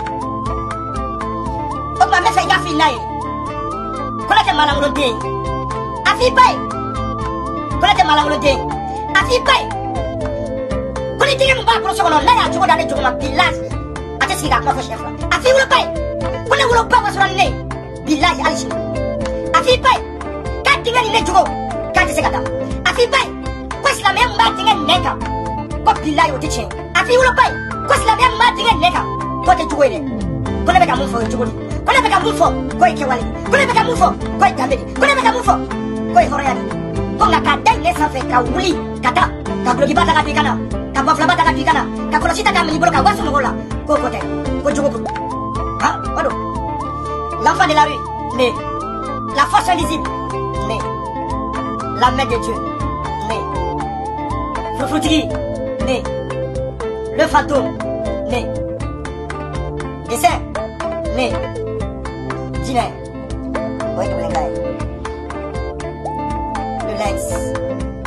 o ma me fe ya fi nai ko la te mala ulo de afi pai ko la te mala ulo de afi pai ko ni tiga mba pro so no na ya chuko dale chuko ma village ate siga ko ko chef afi ulo pai ko le ulo pa so ne village alishi afi pai tinggal ni juga kaji sekata afi bai ko islam yang ma tinggal neka ko bilai o tiche afi ulo bai ko islam yang ma tinggal neka ko te juga ile ko le beka mu fo juga ko le beka mu fo ko ke wali ko le beka mu fo ko tambe ko le beka mu fo ko horani ko na ka dai ne sa fe ka wuli kata ka blogi bata ka pikana ka bafla bata ka pikana ka ko sita ka mi ka wasu ngola ko ko te ko juga ko ha odo l'enfant de la rue mais la force invisible mais la main de Dieu, mais Foufoutri, mais le fantôme, mais dessin, mais dîner, oui, le lens,